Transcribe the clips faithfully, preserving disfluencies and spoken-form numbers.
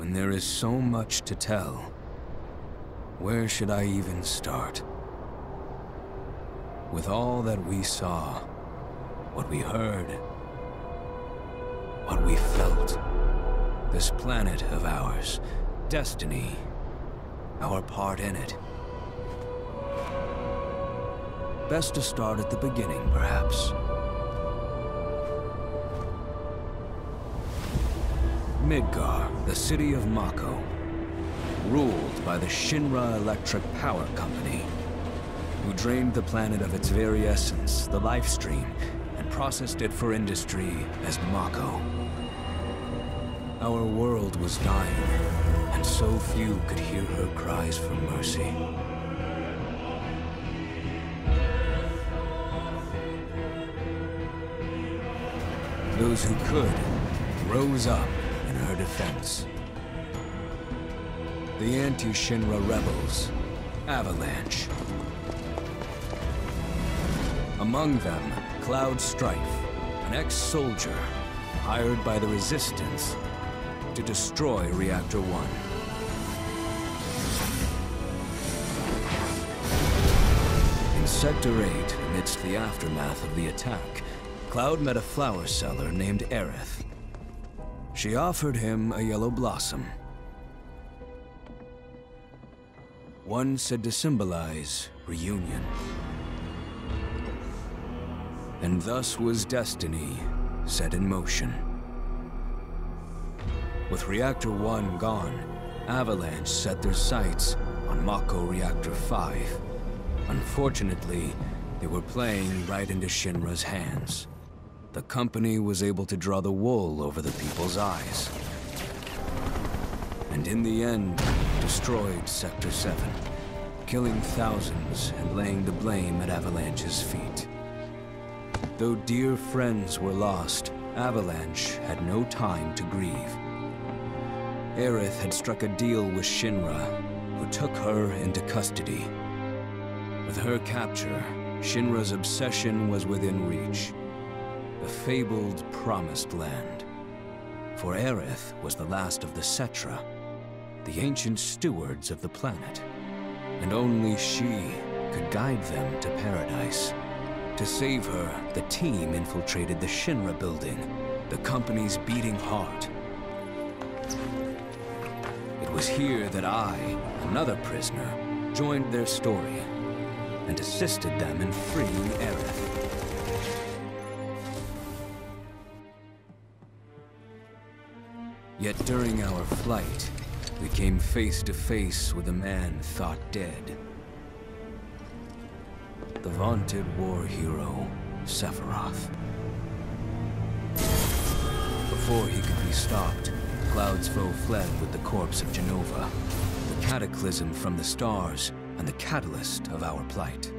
and there is so much to tell. Where should I even start? With all that we saw, what we heard, what we felt, this planet of ours, destiny, our part in it. Best to start at the beginning, perhaps. Midgar, the city of Mako, ruled by the Shinra Electric Power Company, who drained the planet of its very essence, the life stream, and processed it for industry as Mako. Our world was dying, and so few could hear her cries for mercy. Those who could rose up in her defense. The anti-Shinra rebels, Avalanche. Among them, Cloud Strife, an ex-soldier hired by the Resistance to destroy Reactor One. In Sector eight, amidst the aftermath of the attack, Cloud met a flower seller named Aerith. She offered him a yellow blossom. One said to symbolize reunion. And thus was destiny set in motion. With Reactor One gone, Avalanche set their sights on Mako Reactor Five. Unfortunately, they were playing right into Shinra's hands. The company was able to draw the wool over the people's eyes. And in the end, destroyed Sector Seven, killing thousands and laying the blame at Avalanche's feet. Though dear friends were lost, Avalanche had no time to grieve. Aerith had struck a deal with Shinra, who took her into custody. With her capture, Shinra's obsession was within reach. The fabled Promised Land. For Aerith was the last of the Cetra, the ancient stewards of the planet. And only she could guide them to paradise. To save her, the team infiltrated the Shinra building, the company's beating heart. It was here that I, another prisoner, joined their story and assisted them in freeing Aerith. Yet during our flight, we came face to face with a man thought dead. The vaunted war hero, Sephiroth. Before he could be stopped, Cloud's foe fled with the corpse of Jenova, the cataclysm from the stars and the catalyst of our plight.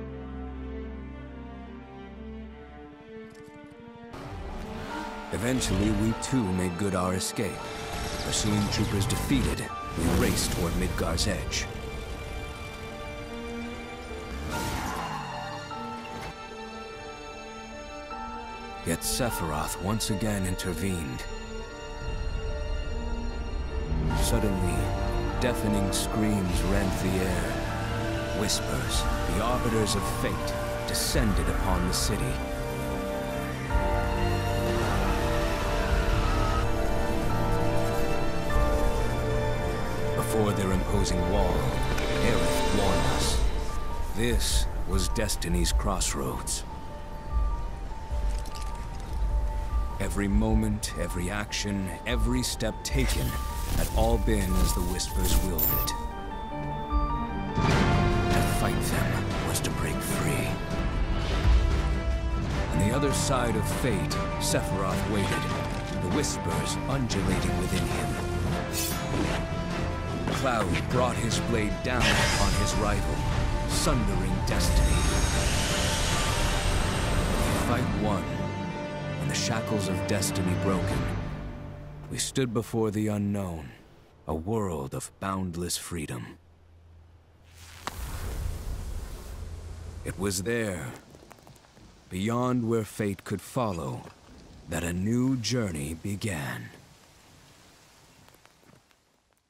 Eventually, we too made good our escape. Pursuing troopers defeated, we raced toward Midgar's edge. Yet Sephiroth once again intervened. Suddenly, deafening screams rent the air. Whispers, the arbiters of fate, descended upon the city. Before their imposing wall, Aerith warned us. This was Destiny's crossroads. Every moment, every action, every step taken had all been as the Whispers willed it. To fight them was to break free. On the other side of fate, Sephiroth waited, the Whispers undulating within him. Cloud brought his blade down upon his rival, sundering destiny. The fight won, and the shackles of destiny broken. We stood before the unknown, a world of boundless freedom. It was there, beyond where fate could follow, that a new journey began.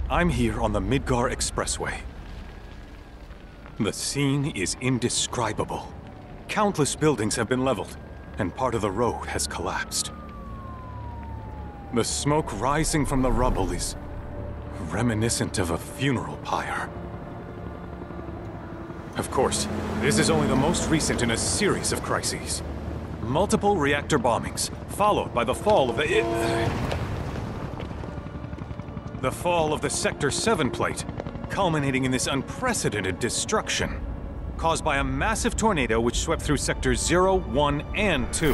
I'm here on the Midgar Expressway. The scene is indescribable. Countless buildings have been leveled, and part of the road has collapsed. The smoke rising from the rubble is reminiscent of a funeral pyre. Of course, this is only the most recent in a series of crises. Multiple reactor bombings, followed by the fall of the... The fall of the Sector seven plate, culminating in this unprecedented destruction, caused by a massive tornado which swept through Sectors zero, one, and two.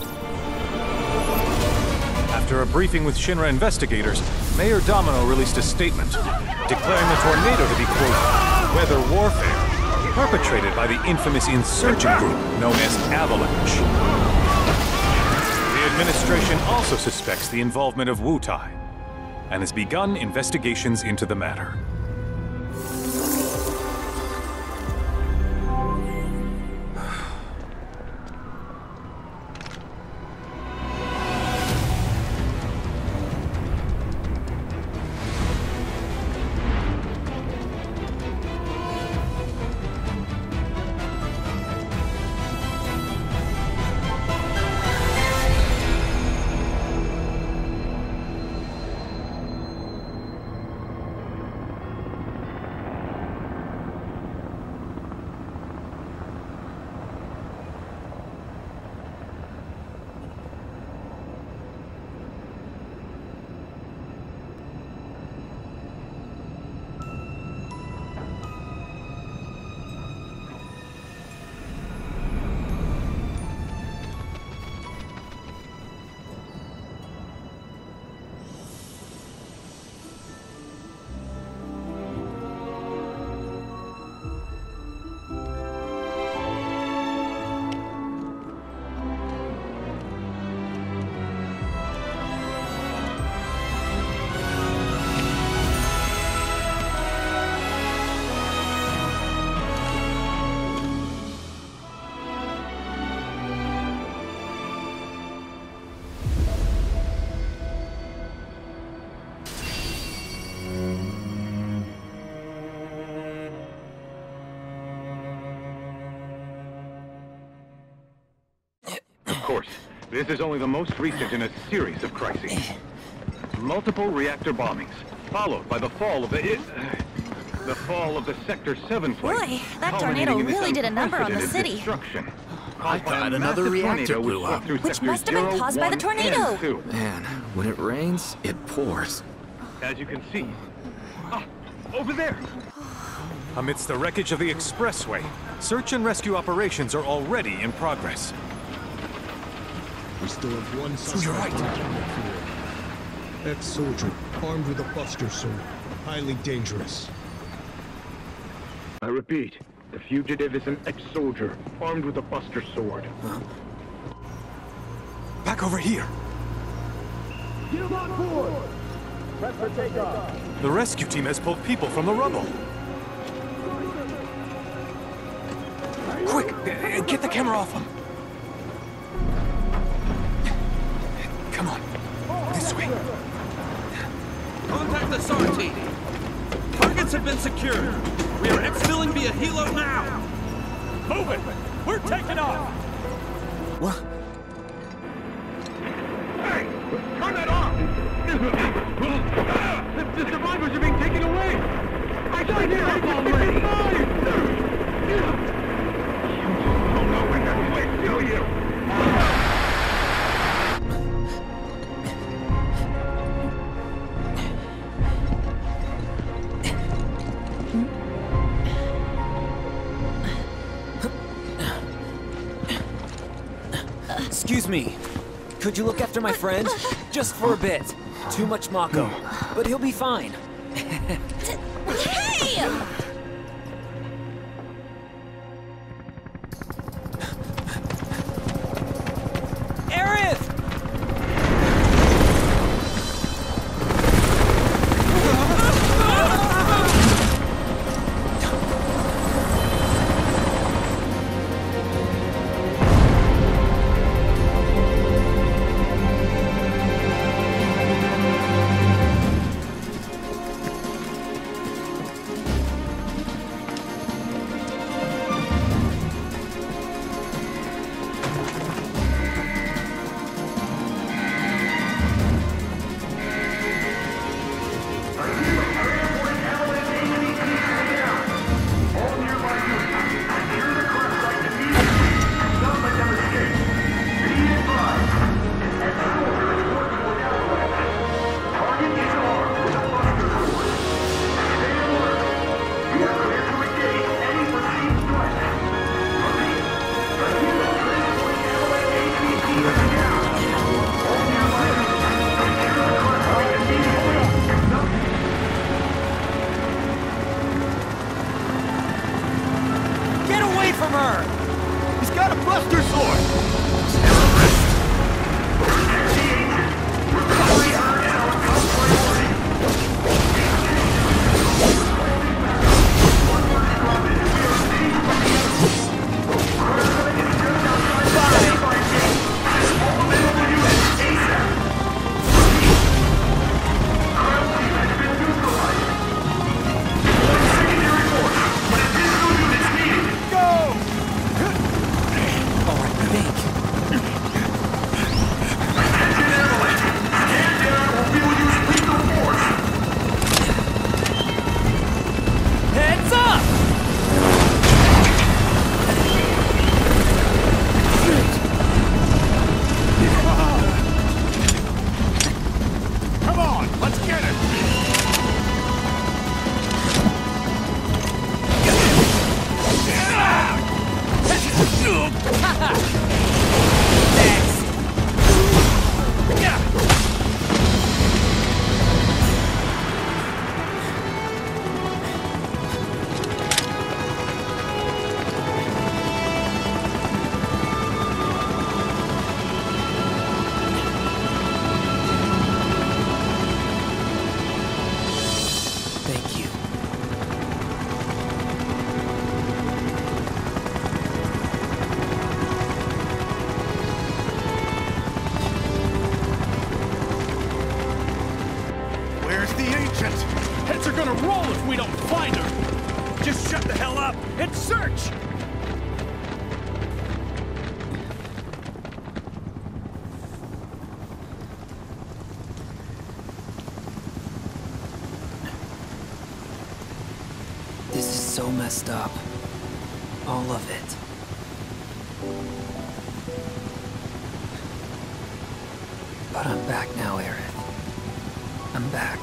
After a briefing with Shinra investigators, Mayor Domino released a statement, declaring the tornado to be, quote, weather warfare, perpetrated by the infamous insurgent group known as Avalanche. The administration also suspects the involvement of Wutai, and has begun investigations into the matter. Of course, this is only the most recent in a series of crises. Multiple reactor bombings, followed by the fall of the... The fall of the Sector seven plate. Boy, that tornado really did a number on the city. I thought another reactor blew up. Which must have been caused by the tornado. Man, when it rains, it pours. As you can see. Ah, over there! Amidst the wreckage of the expressway, search and rescue operations are already in progress. We still have one suspect. You're right. Ex-soldier, armed with a buster sword. Highly dangerous. I repeat, the fugitive is an ex-soldier, armed with a buster sword. Huh? Back over here! Get him on board! Prep for takeoff! The rescue team has pulled people from the rubble. Quick! uh, Get the camera off them! Come on. This way. Contact the S A R team. Targets have been secured. We are exfilling via helo now. Move it. We're taking off. What? Hey! Turn that off! The survivors are being taken away! I got here already! You don't know when that place, do you? Excuse me. Could you look after my friend? Just for a bit. Too much Mako. But he'll be fine. Hey! Aerith! Where's the Ancient? Heads are gonna roll if we don't find her! Just shut the hell up and search! This is so messed up. All of it. But I'm back now, Aerith. I'm back.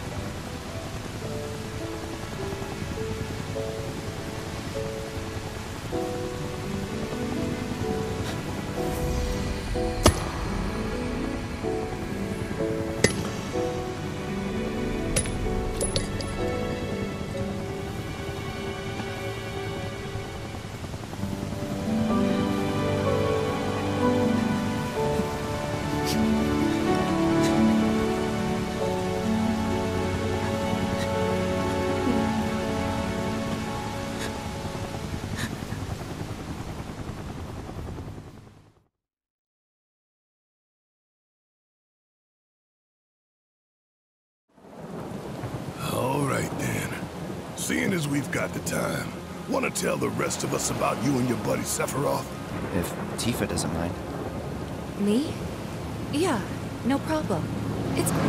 Seeing as we've got the time, want to tell the rest of us about you and your buddy Sephiroth? If Tifa doesn't mind. Me? Yeah, no problem. It's cool.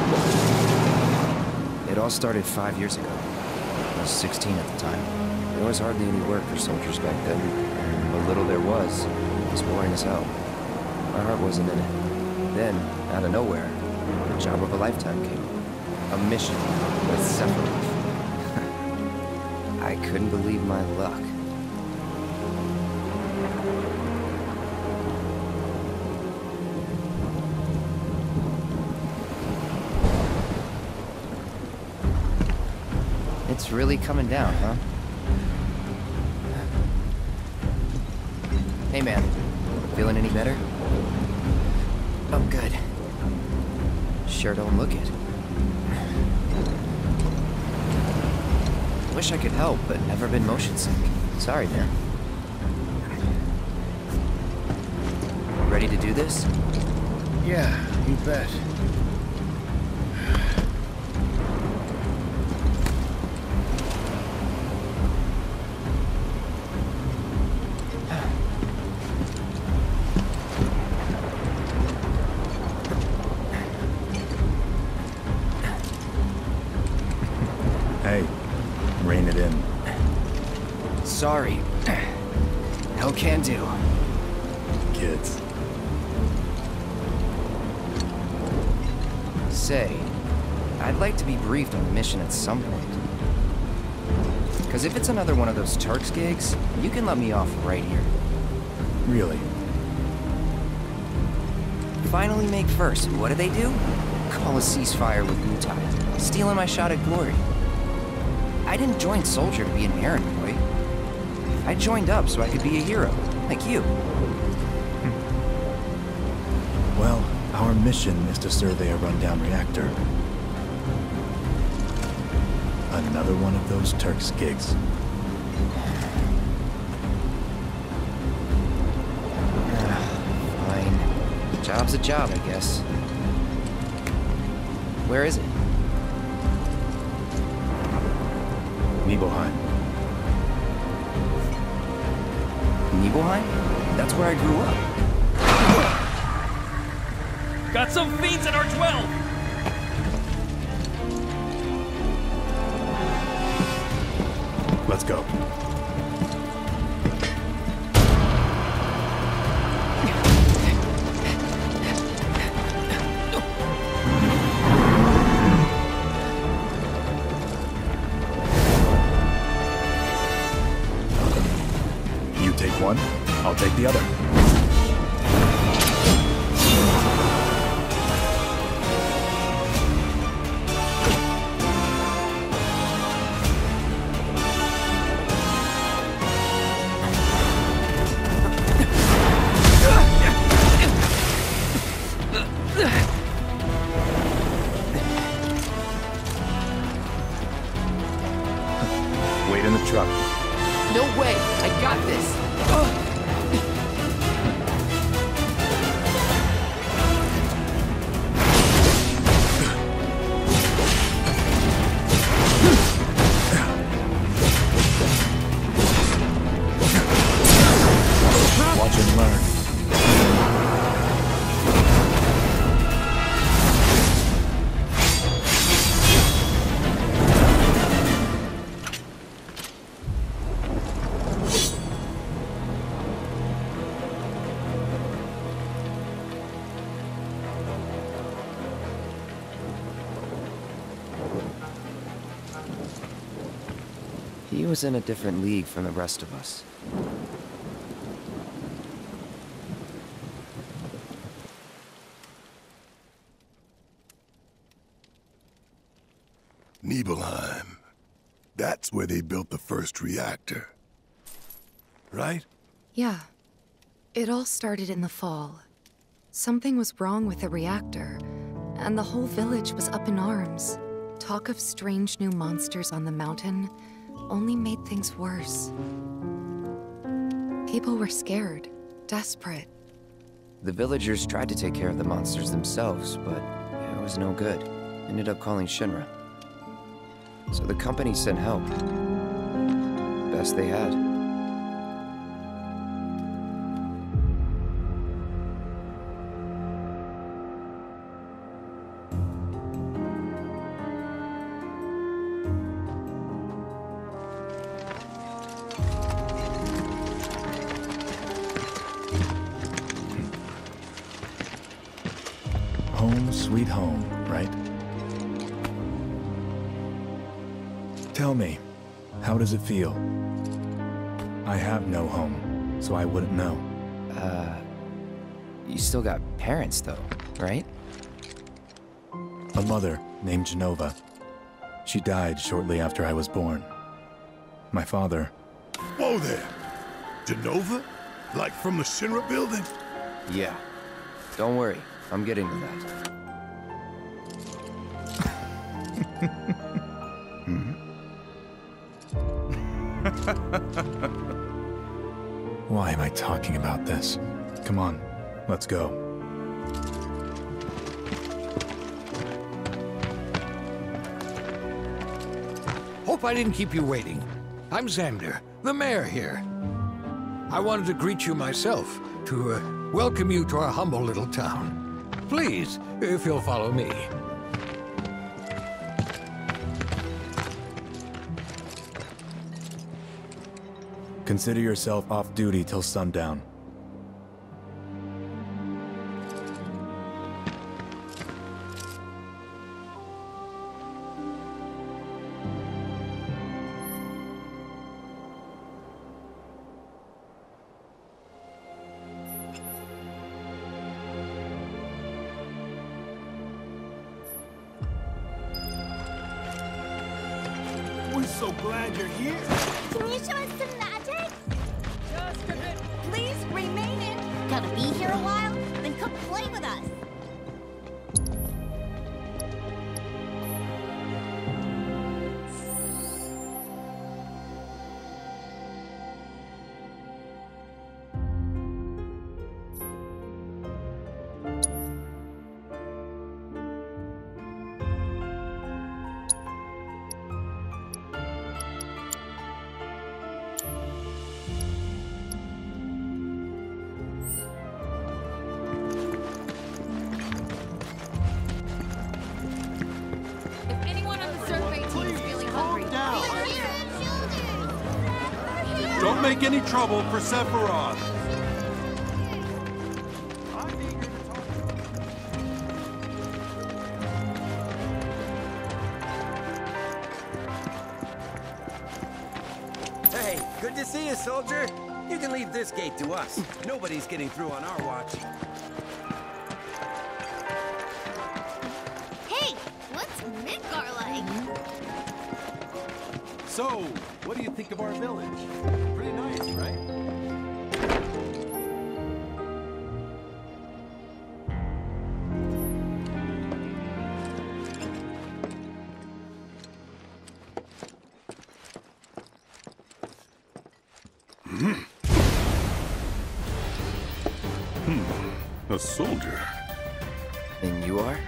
It all started five years ago. I was sixteen at the time. There was hardly any work for soldiers back then, and what little there was, it was boring as hell. My heart wasn't in it. Then, out of nowhere, the job of a lifetime came. A mission with Sephiroth. I couldn't believe my luck. It's really coming down, huh? Hey man, feeling any better? Oh good. Sure don't look it. Wish I could help, but never been motion sick. Sorry, man. Ready to do this? Yeah, you bet. Hey. Rein it in. Sorry. No can do. Kids. Say, I'd like to be briefed on the mission at some point. Because if it's another one of those Turks gigs, you can let me off right here. Really? Finally make first. What do they do? Call a ceasefire with Wutai. Stealing my shot at glory. I didn't join Soldier to be an errand boy. I joined up so I could be a hero, like you. Well, our mission is to survey a rundown reactor. Another one of those Turks gigs. Fine. Job's a job, I guess. Where is it? Nibelheim. Nibelheim? That's where I grew up. Got some fiends at R twelve! Let's go. You take one, I'll take the other. Wait in the truck. No way! I got this! He was in a different league from the rest of us. Nibelheim. That's where they built the first reactor. Right? Yeah. It all started in the fall. Something was wrong with the reactor, and the whole village was up in arms. Talk of strange new monsters on the mountain only made things worse. People were scared, desperate. The villagers tried to take care of the monsters themselves, but it was no good. Ended up calling Shinra. So the company sent help. Best they had. Home sweet home, right? Tell me, how does it feel? I have no home, so I wouldn't know. Uh, you still got parents though, right? A mother named Genova. She died shortly after I was born. My father... Whoa there! Genova? Like from the Shinra building? Yeah. Don't worry, I'm getting to that. hmm? Why am I talking about this? Come on, let's go. Hope I didn't keep you waiting. I'm Xander, the mayor here. I wanted to greet you myself, to uh, welcome you to our humble little town. Please, if you'll follow me. Consider yourself off duty till sundown. We're so glad you're here. Can you show us some magic? Just a bit. Please remain in. Gotta be here a while? Then come play with us. Don't make any trouble for Sephiroth. Hey, good to see you, soldier. You can leave this gate to us. Nobody's getting through on our watch. Hey, what's Midgar like? So, what do you think of our village? Pretty nice, right? Hmm. A soldier. And you are?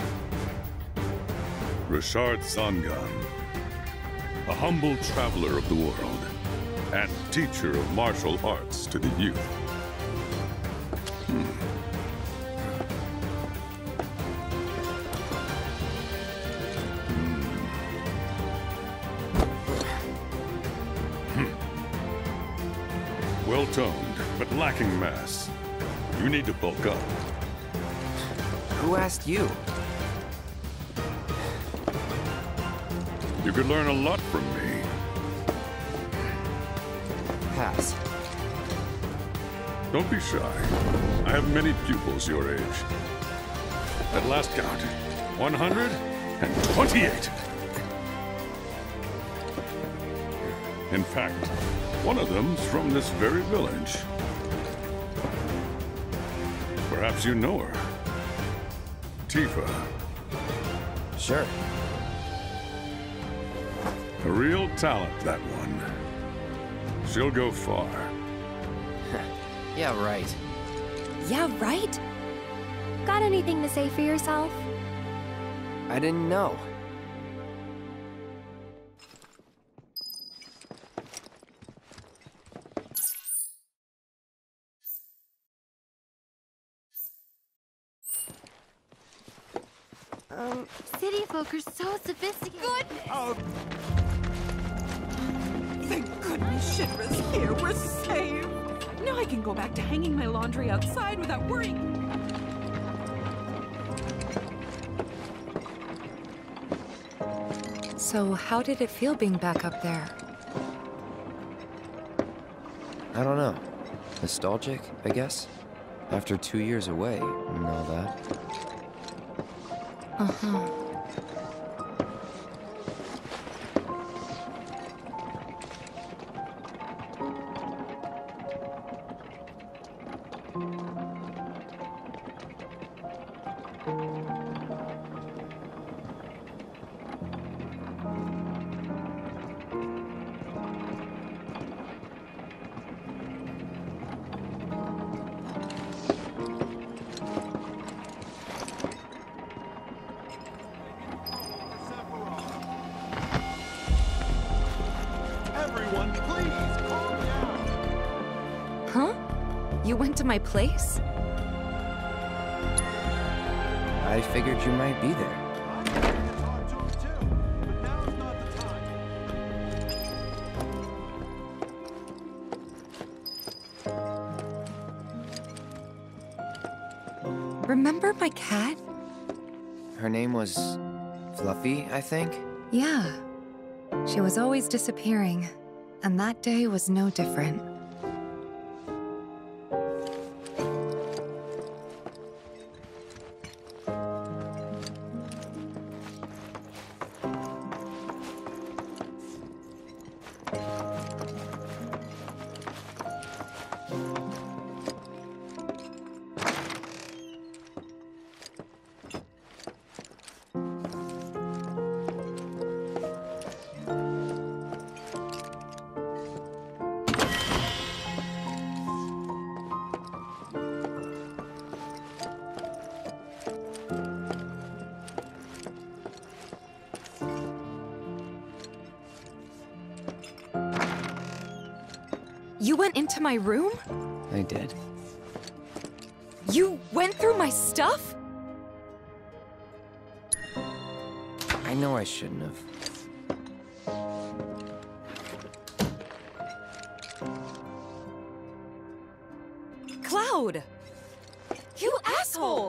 Rashard Zangan. A humble traveler of the world, and teacher of martial arts to the youth. Hmm. Hmm. Well-toned, but lacking mass. You need to bulk up. Who asked you? You could learn a lot from me. pass. Don't be shy. I have many pupils your age. At last count, one hundred twenty-eight. In fact, one of them's from this very village. Perhaps you know her. Tifa. Sure. A real talent, that one. She'll go far. Yeah, right. Yeah, right? Got anything to say for yourself? I didn't know. Um, city folk are so sophisticated. Goodness! Oh. Thank goodness Shinra's here. We're saved. Now I can go back to hanging my laundry outside without worrying. So, how did it feel being back up there? I don't know. Nostalgic, I guess? After two years away and all that. Uh-huh. You went to my place? I figured you might be there. Remember my cat? Her name was Fluffy, I think? Yeah. She was always disappearing, and that day was no different. You went into my room? I did. You went through my stuff? I know I shouldn't have. Cloud! You asshole!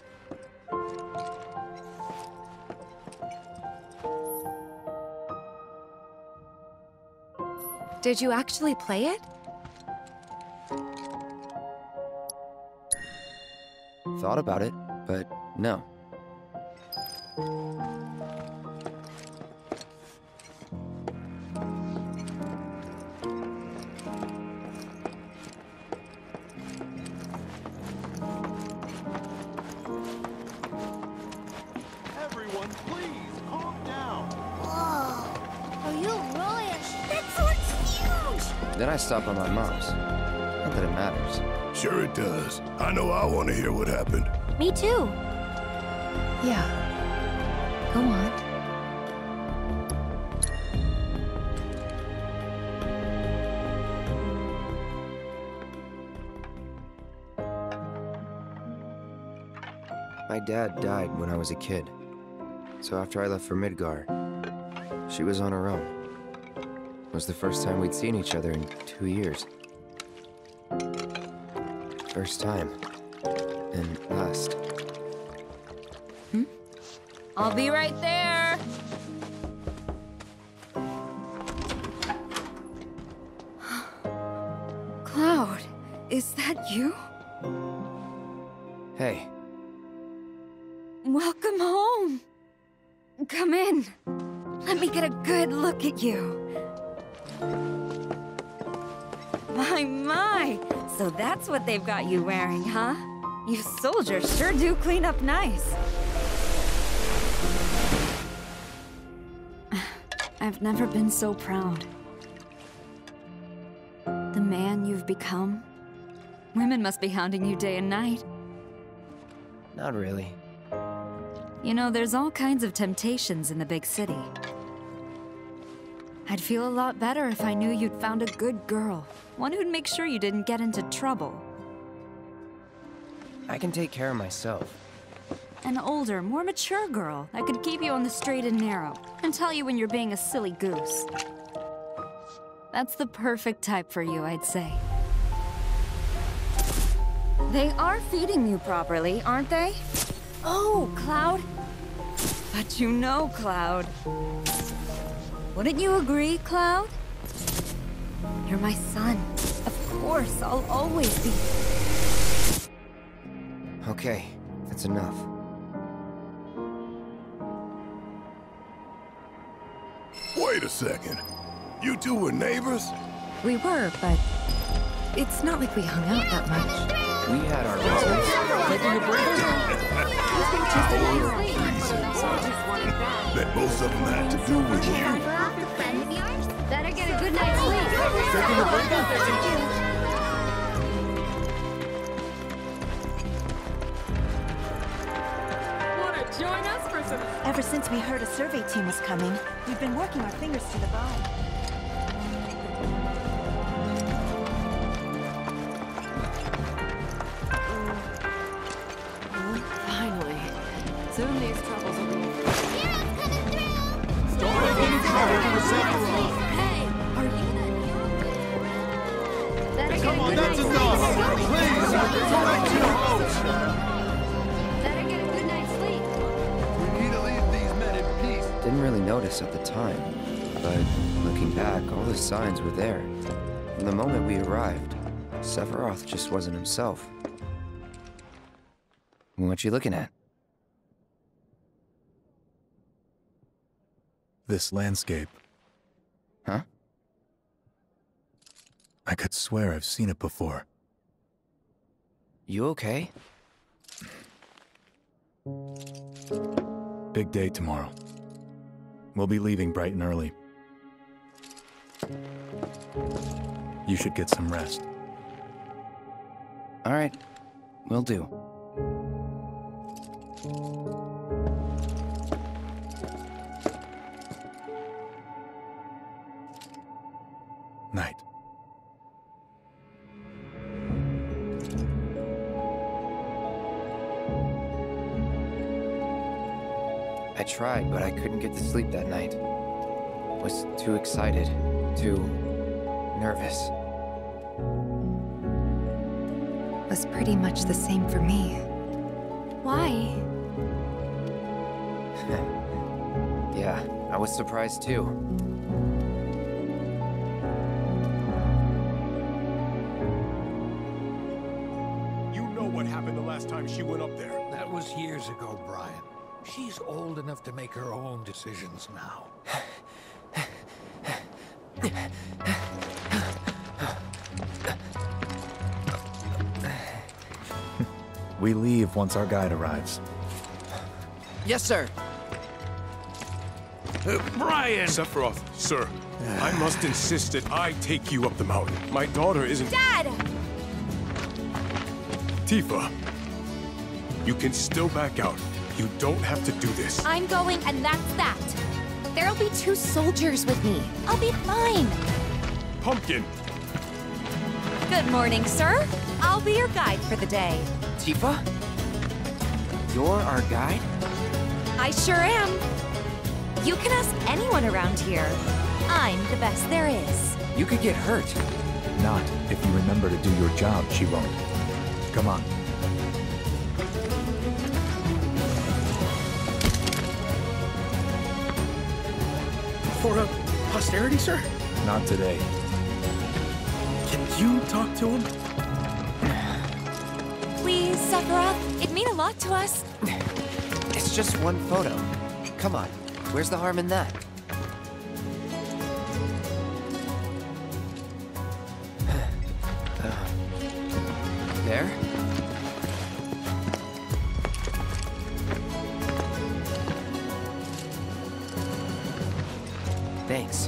Did you actually play it? Thought about it, but no. Everyone, please, calm down. Whoa. Are you really a sh- That sword's huge! Then I stopped by my mom's. Not that it matters. Sure it does. I know I want to hear what happened. Me too. Yeah. Go on. My dad died when I was a kid. So after I left for Midgar, she was on her own. It was the first time we'd seen each other in two years. First time. And last. Hmm? I'll be right there. Is that you? Hey. Welcome home. Come in. Let me get a good look at you. My, my. So that's what they've got you wearing, huh? You soldiers sure do clean up nice. I've never been so proud. The man you've become. Women must be hounding you day and night. Not really. You know, there's all kinds of temptations in the big city. I'd feel a lot better if I knew you'd found a good girl. One who'd make sure you didn't get into trouble. I can take care of myself. An older, more mature girl that could keep you on the straight and narrow and tell you when you're being a silly goose. That's the perfect type for you, I'd say. They are feeding you properly, aren't they? Oh, Cloud. But you know, Cloud. Wouldn't you agree, Cloud? You're my son. Of course, I'll always be. Okay, that's enough. Wait a second. You two were neighbors? We were, but it's not like we hung out that much. We had our reasons. Taking a break? That most of them had to do with you. Better get a good night's sleep. Taking a break? Wanna join us for some... Ever since we heard a survey team was coming, we've been working our fingers to the bone. Finally. Soon these troubles will be... Hey, are you the... Come on, that's enough! Please, go back to your house! Better get a good night's sleep. We need to leave these men in peace. Didn't really notice at the time, but looking back, all the signs were there. From the moment we arrived, Sephiroth just wasn't himself. What you looking at? This landscape. Huh? I could swear I've seen it before. You okay? Big day tomorrow. We'll be leaving bright and early. You should get some rest. All right, will do. Night. I tried, but I couldn't get to sleep that night. Was too excited, too nervous. Was pretty much the same for me. Why? Yeah, I was surprised too. You know what happened the last time she went up there. That was years ago, Brian. She's old enough to make her own decisions now. We leave once our guide arrives. Yes, sir. Uh, Brian! Sephiroth, sir, I must insist that I take you up the mountain. My daughter isn't... Dad! Tifa, you can still back out. You don't have to do this. I'm going, and that's that. There'll be two soldiers with me. I'll be fine. Pumpkin! Good morning, sir. I'll be your guide for the day. Tifa? You're our guide? I sure am. You can ask anyone around here. I'm the best there is. You could get hurt. Not if you remember to do your job, she won't. Come on. For a posterity, sir? Not today. Can you talk to him? please, Sephiroth? It'd mean a lot to us. It's just one photo. Come on, where's the harm in that? There? Thanks.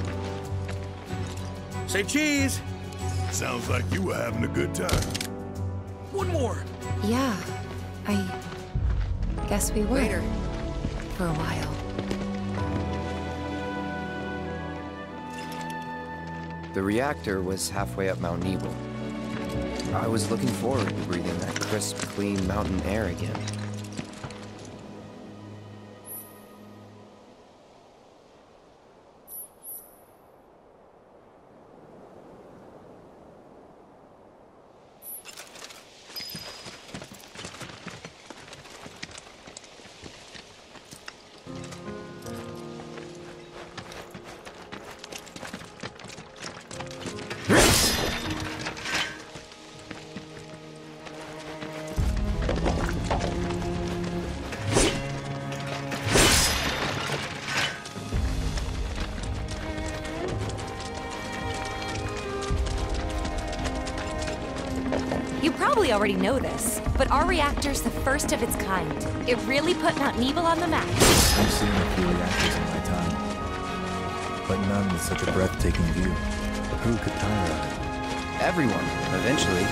Say cheese! Sounds like you were having a good time. One more! Yeah, I guess we were. Later. For a while. The reactor was halfway up Mount Nebel. I was looking forward to breathing that crisp, clean mountain air again. You probably already know this, but our reactor's the first of its kind. It really put Mount Nebel on the map. I've seen a few reactors in my time, but none with such a breathtaking view. Who could tire of it? Everyone, eventually.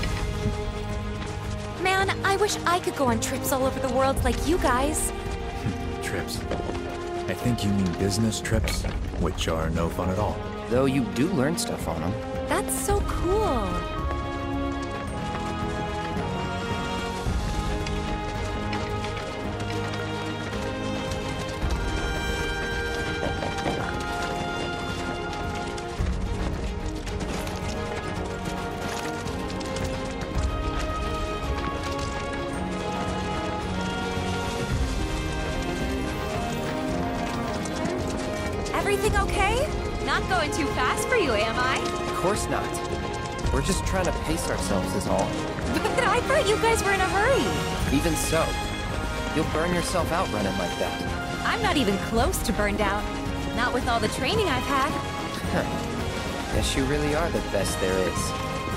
Man, I wish I could go on trips all over the world like you guys. Trips. I think you mean business trips, which are no fun at all. Though you do learn stuff on them. That's so cool. Everything okay? Not going too fast for you, am I? Of course not. We're just trying to pace ourselves is all. But I thought you guys were in a hurry. Even so, you'll burn yourself out running like that. I'm not even close to burned out. Not with all the training I've had. Huh. Guess you really are the best there is.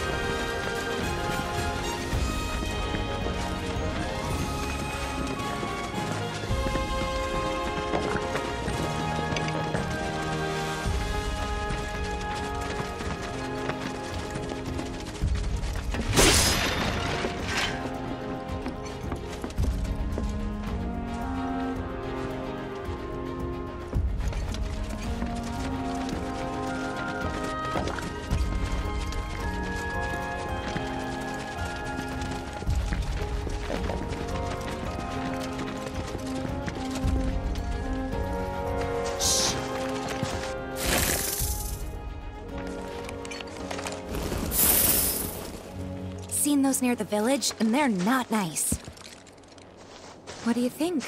Seen those near the village, and they're not nice. What do you think?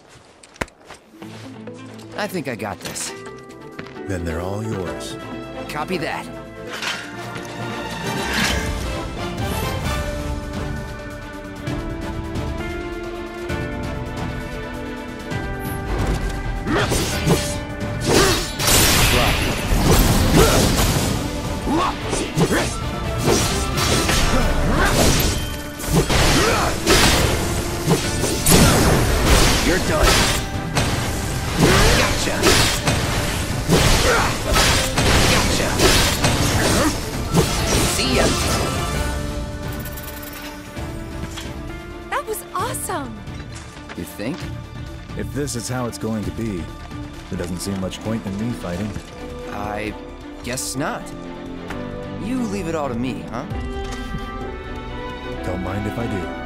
I think I got this. Then they're all yours. Copy that. You're done. Gotcha. Gotcha. See ya. That was awesome. You think? If this is how it's going to be, there doesn't seem much point in me fighting. I guess not. You leave it all to me, huh? Don't mind if I do.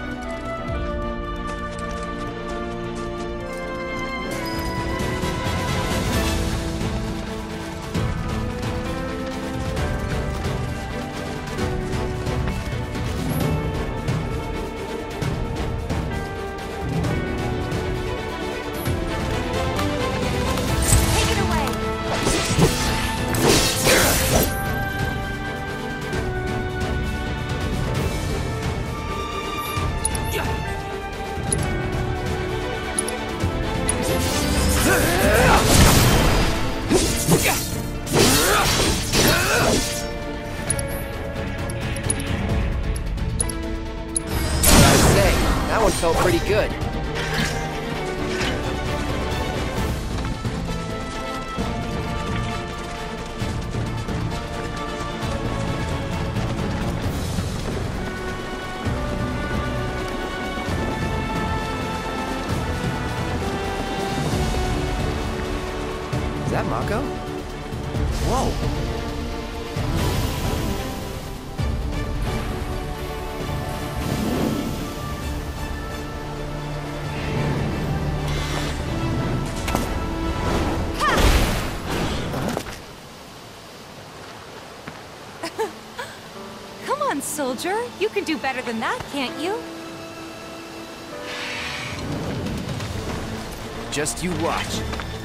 good. Is that Mako? Whoa! Come on, soldier. You can do better than that, can't you? Just you watch.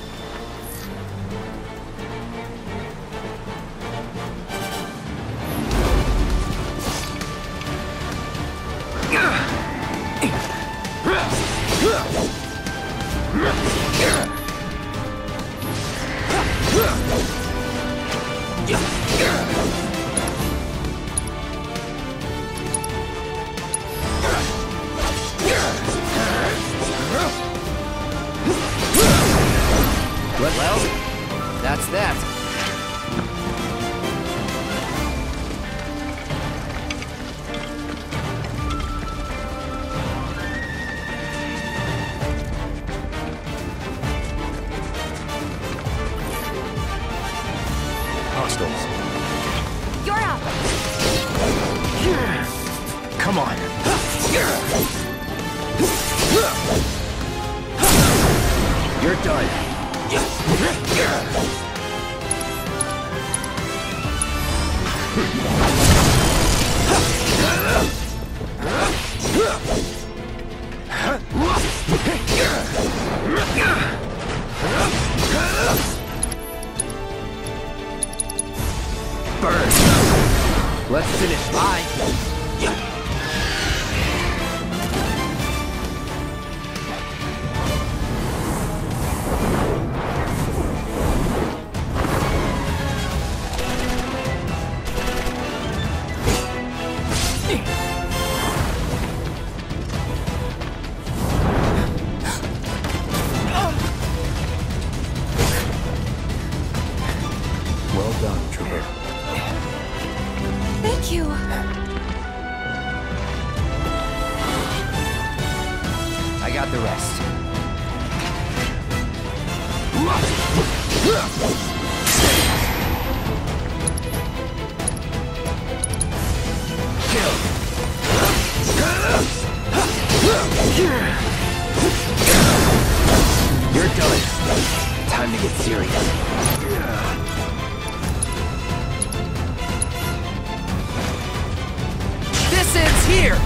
Well, that's that. Hostiles. You're up. Come on. You're done. Burn. Let's finish. Bye. Well done, Trooper. Thank you. I got the rest. You're done. Time to get serious. This ends here!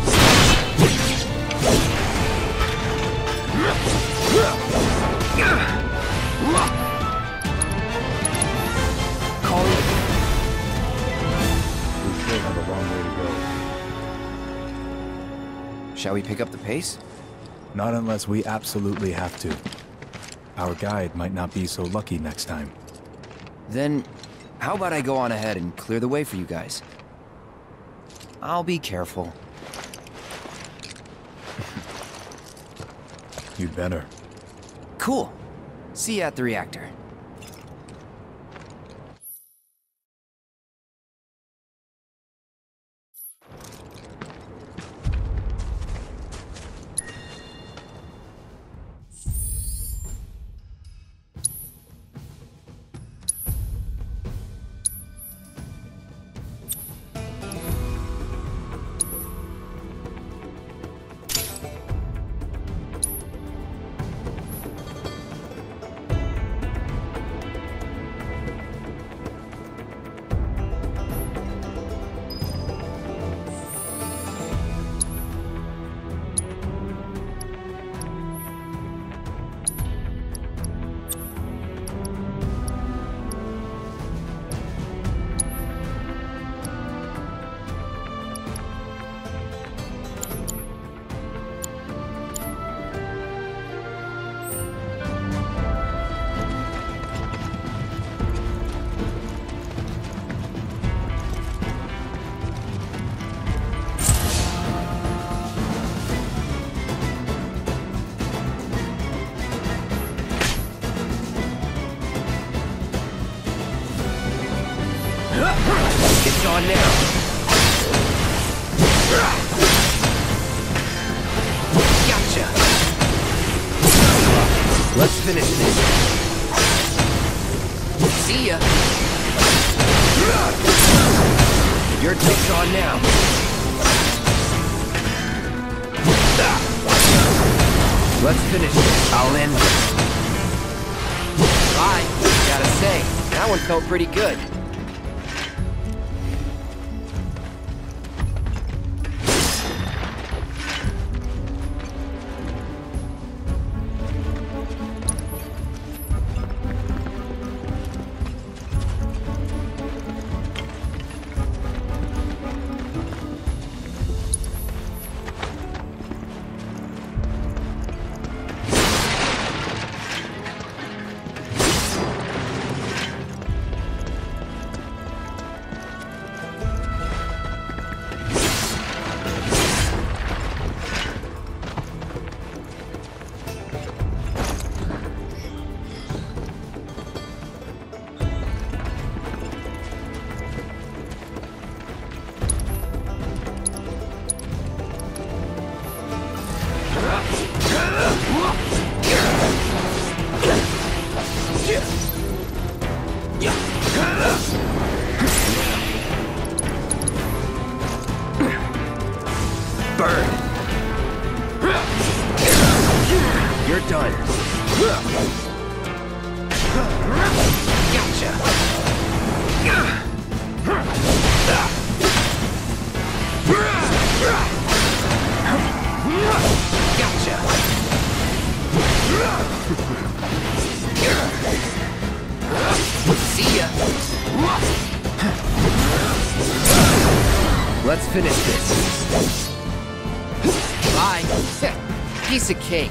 Call it. We still have a long way to go. Shall we pick up the pace? Not unless we absolutely have to. Our guide might not be so lucky next time. Then, how about I go on ahead and clear the way for you guys? I'll be careful. You'd better. Cool. See you at the reactor. joke's on now. Gotcha. Let's finish this. See ya. Your joke's on now. Let's finish this. I'll end this. Bye. Gotta say, that one felt pretty good. Burn. You're done. Gotcha. Gotcha. See ya. Let's finish this. Bye. Piece of cake.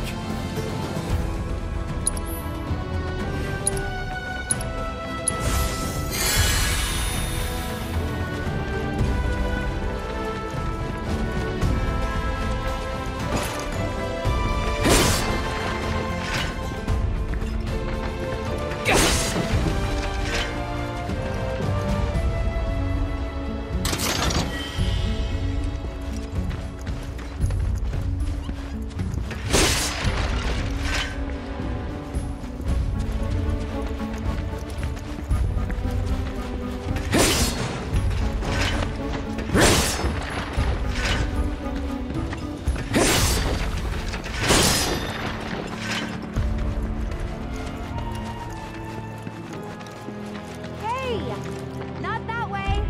Not that way!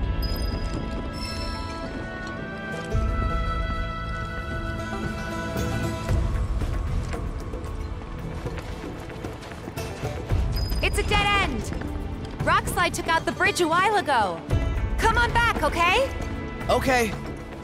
It's a dead end! Rockslide took out the bridge a while ago. Come on back, okay? Okay.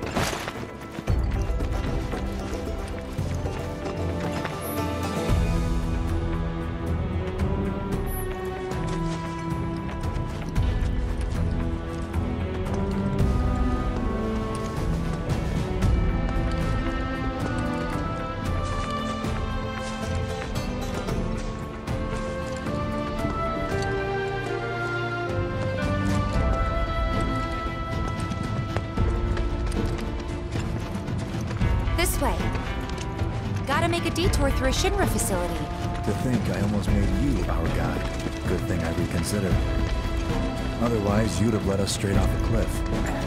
This way. Gotta make a detour through a Shinra facility. To think I almost made you our guide. Good thing I reconsidered. Otherwise, you'd have led us straight off a cliff.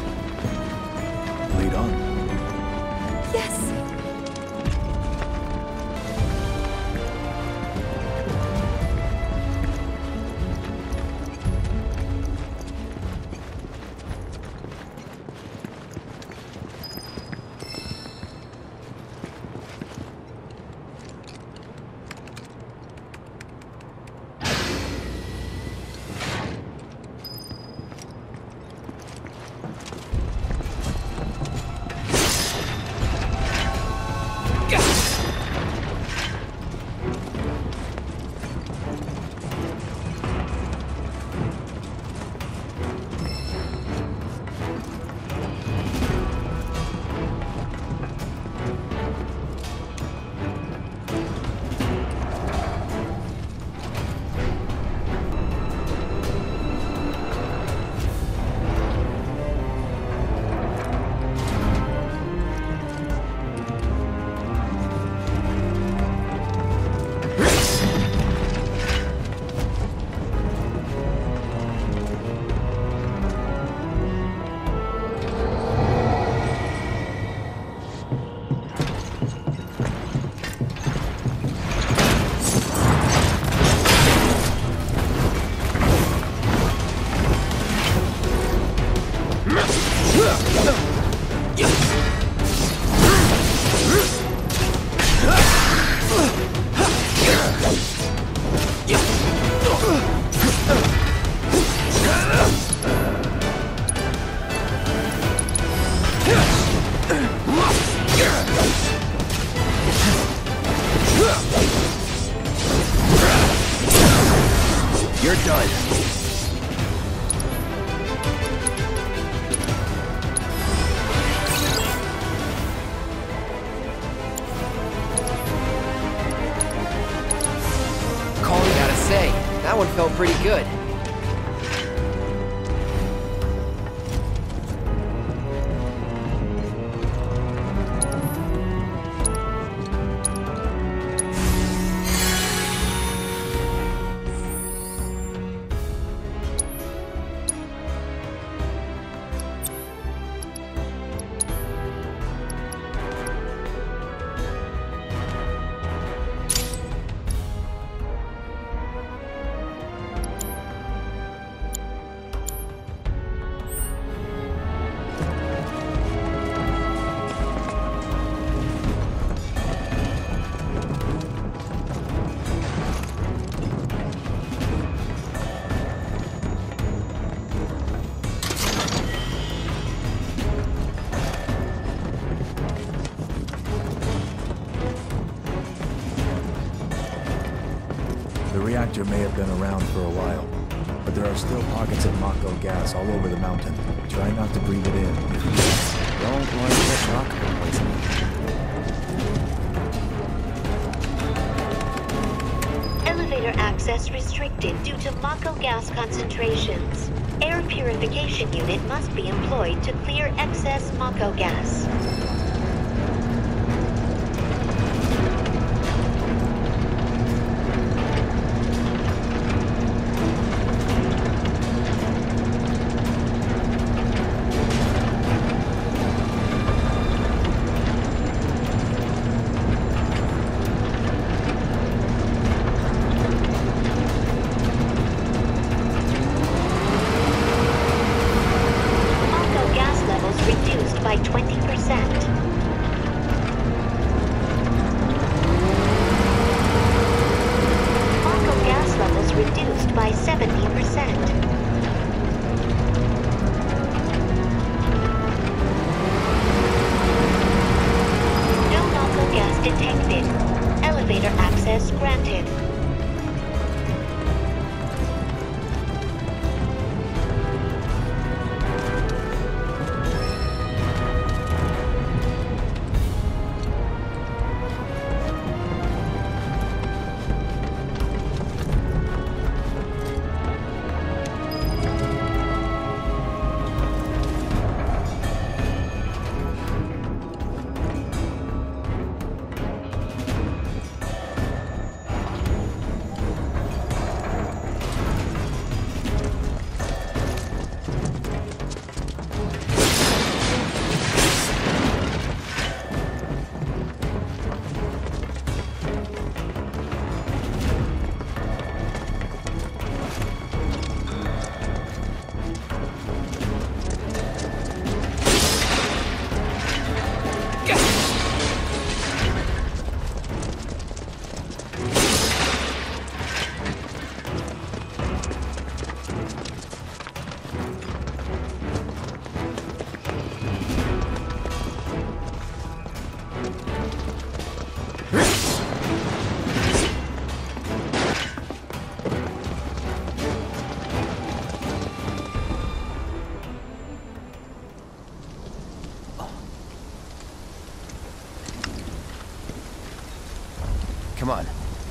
Lead on. Yes! You're done. Gotta say, that one felt pretty good. The reactor may have been around for a while, but there are still pockets of Mako gas all over the mountain. Try not to breathe it in. Don't want to get rock poisoning. Elevator access restricted due to Mako gas concentrations. Air purification unit must be employed to clear excess Mako gas. By twenty percent. Mako gas levels reduced by seventy percent. No Mako gas detected. Elevator access granted. Come on.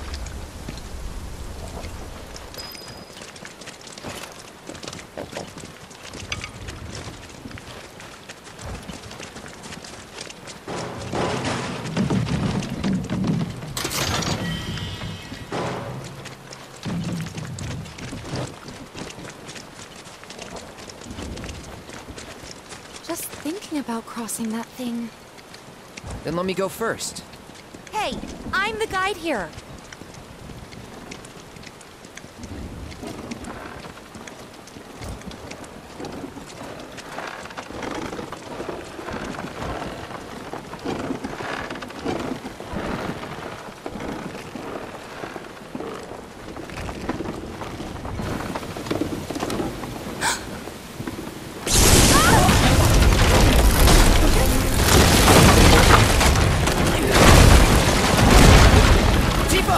Just thinking about crossing that thing. Then let me go first. Hey, I'm the guide here. Tifa!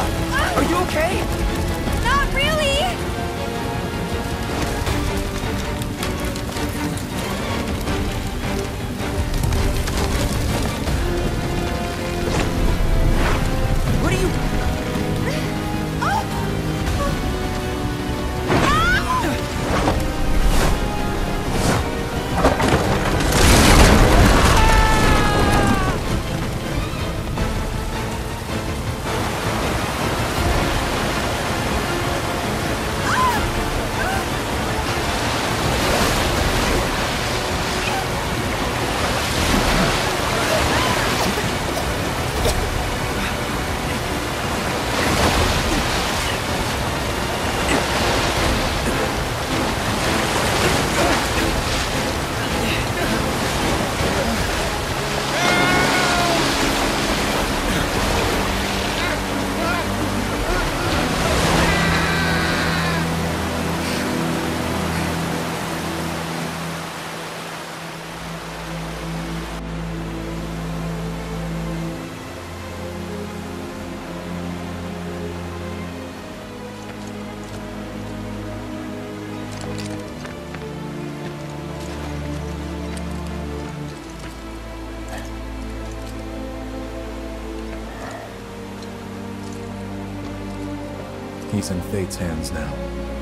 case in Fate's hands now.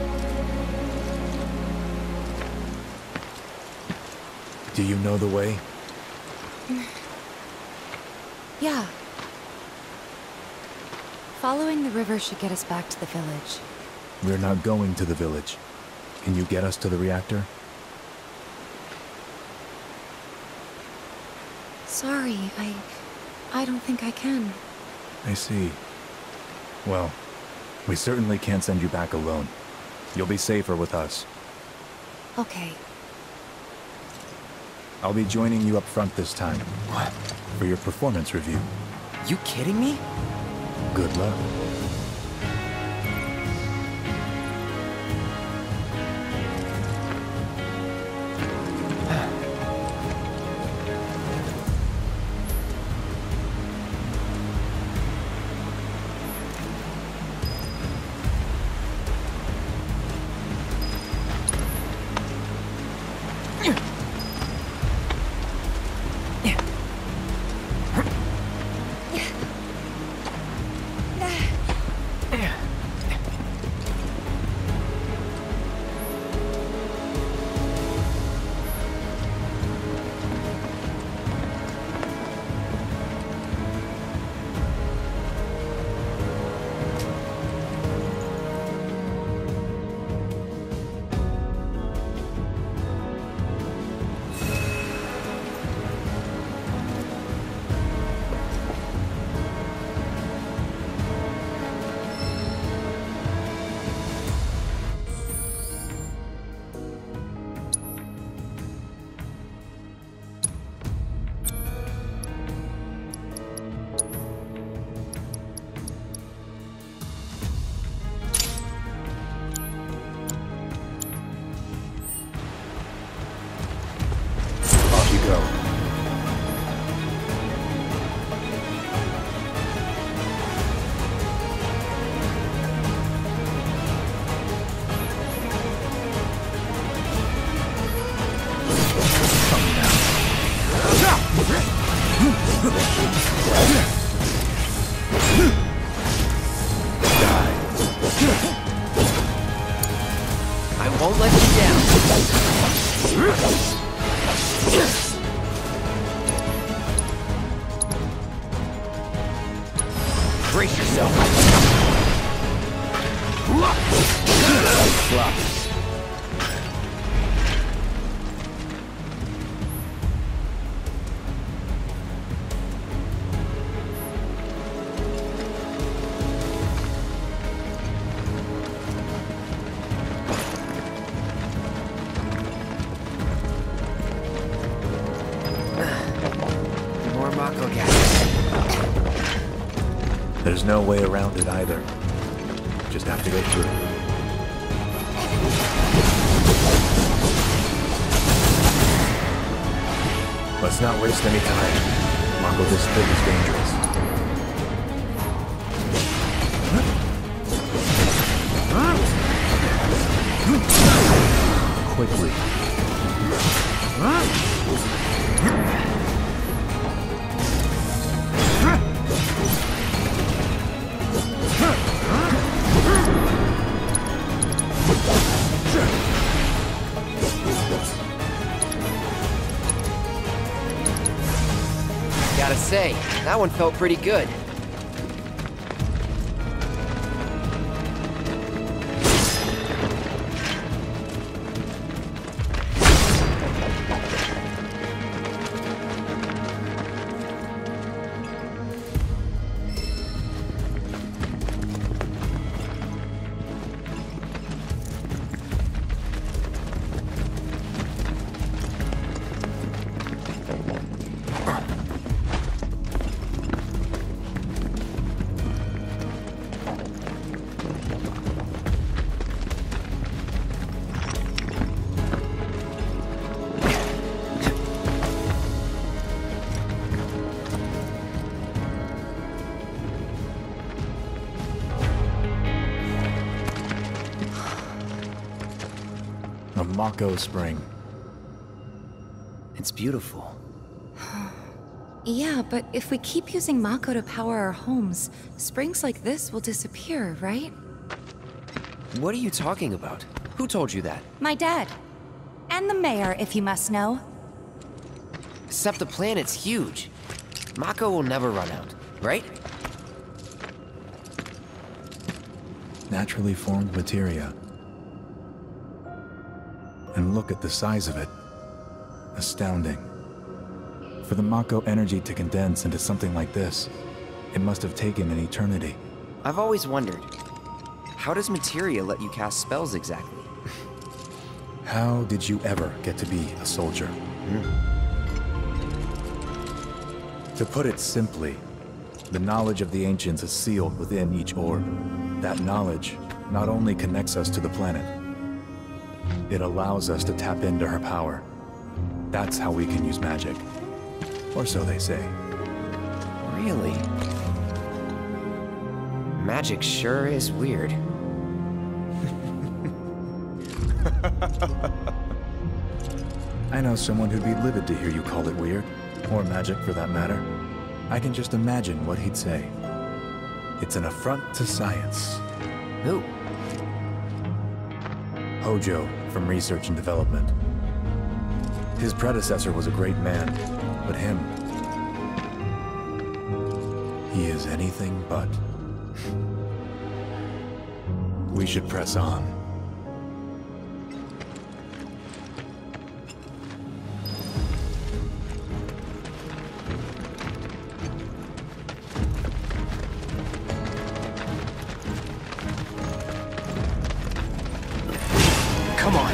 Do you know the way? Yeah. Following the river should get us back to the village. We're not going to the village. Can you get us to the reactor? Sorry, I... I don't think I can. I see. Well, we certainly can't send you back alone. You'll be safer with us. Okay. I'll be joining you up front this time. What? For your performance review. You kidding me? Good luck. Won't let you down. Brace yourself. Fluff. There's no way around it either. Just have to go through. Let's not waste any time. Mako, this thing is dangerous. Quickly. Gotta say, that one felt pretty good. A Mako spring. It's beautiful. Yeah, but if we keep using Mako to power our homes, springs like this will disappear, right? What are you talking about? Who told you that? My dad. And the mayor, if you must know. Except the planet's huge. Mako will never run out, right? Naturally formed materia. And look at the size of it. Astounding. For the Mako energy to condense into something like this, it must have taken an eternity. I've always wondered, how does materia let you cast spells exactly? How did you ever get to be a soldier? Mm. To put it simply, the knowledge of the ancients is sealed within each orb. That knowledge not only connects us to the planet, it allows us to tap into her power. That's how we can use magic. Or so they say. Really? Magic sure is weird. I know someone who'd be livid to hear you call it weird, or magic for that matter. I can just imagine what he'd say. It's an affront to science. Who? Hojo, from Research and Development. His predecessor was a great man, but him... he is anything but. We should press on. Come on.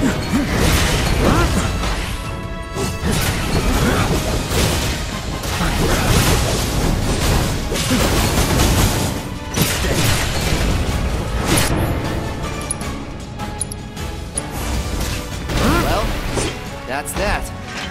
Well, that's that.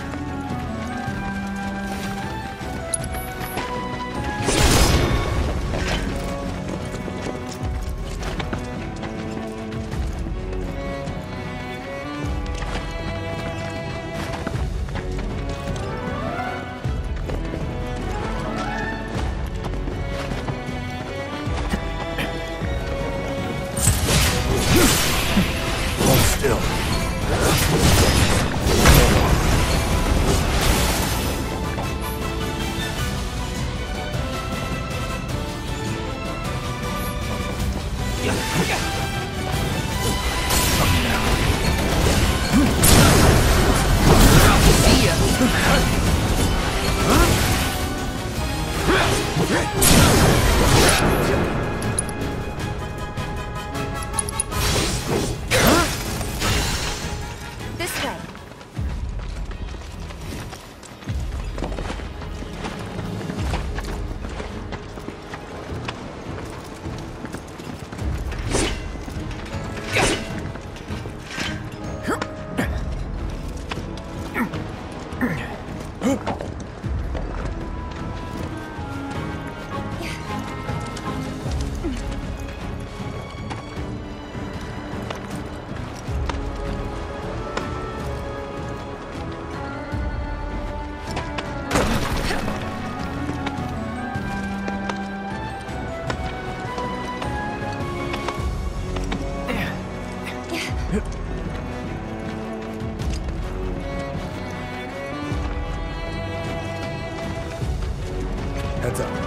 Heads up.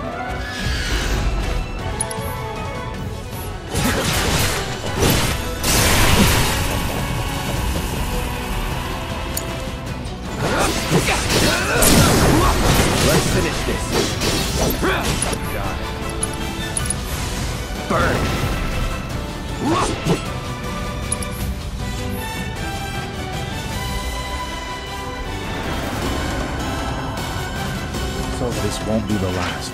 Let's finish this. Got it. Burn. So this won't be the last.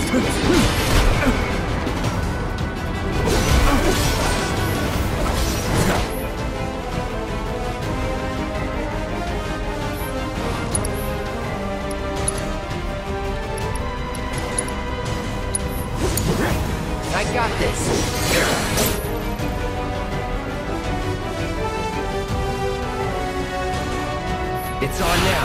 I got this. It's on now.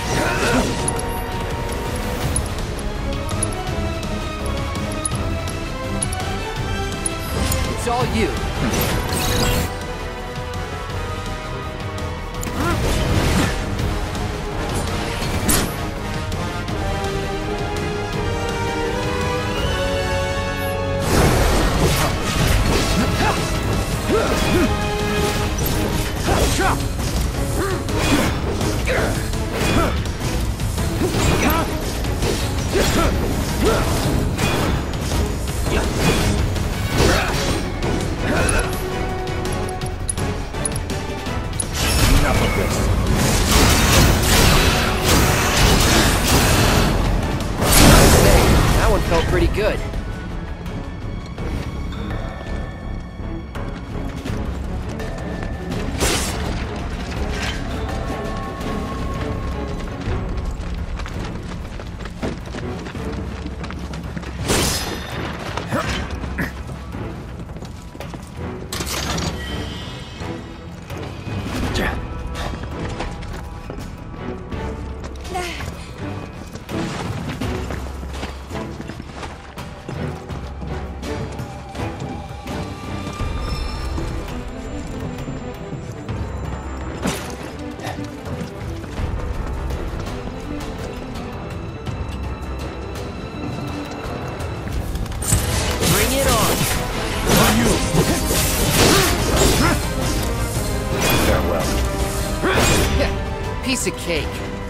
It's all you. Enough of this. That one felt pretty good. Piece of cake.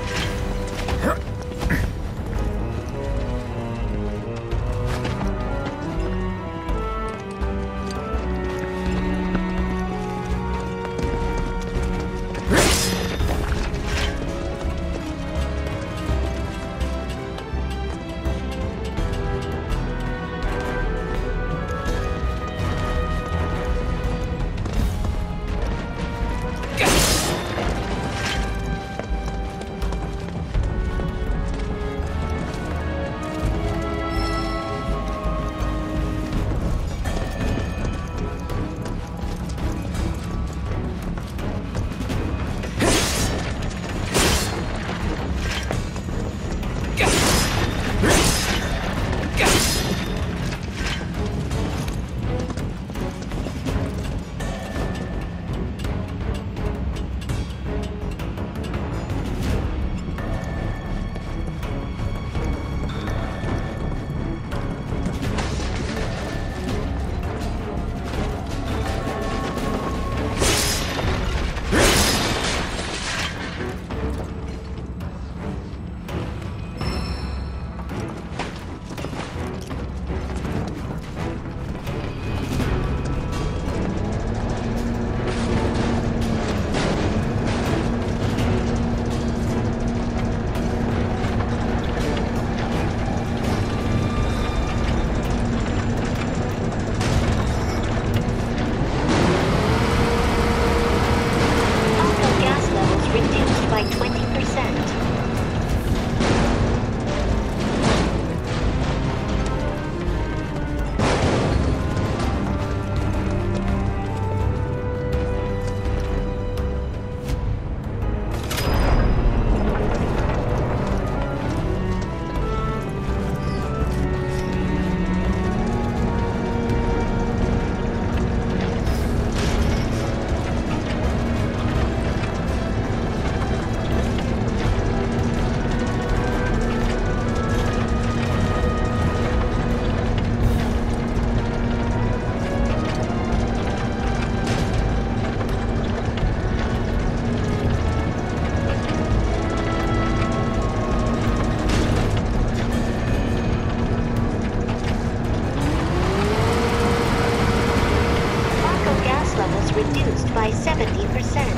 by seventy percent.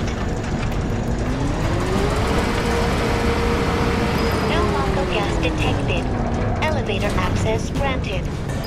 No Mako gas detected. Elevator elevator access granted.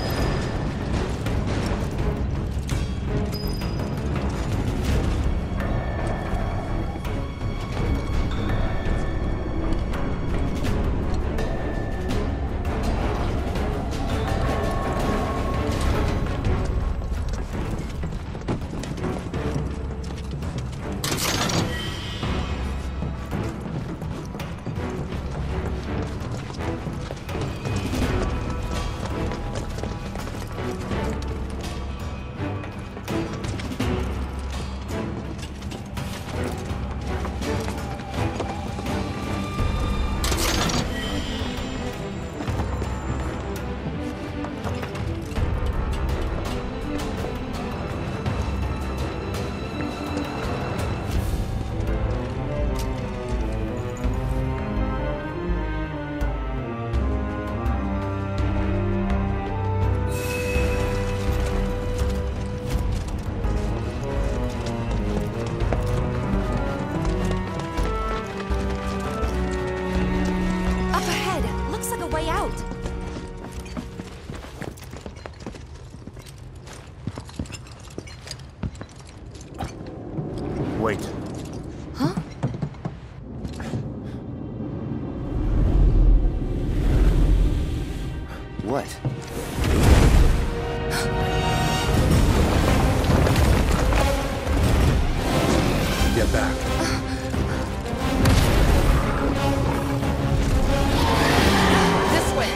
Wait. Huh? What? Get back. This way.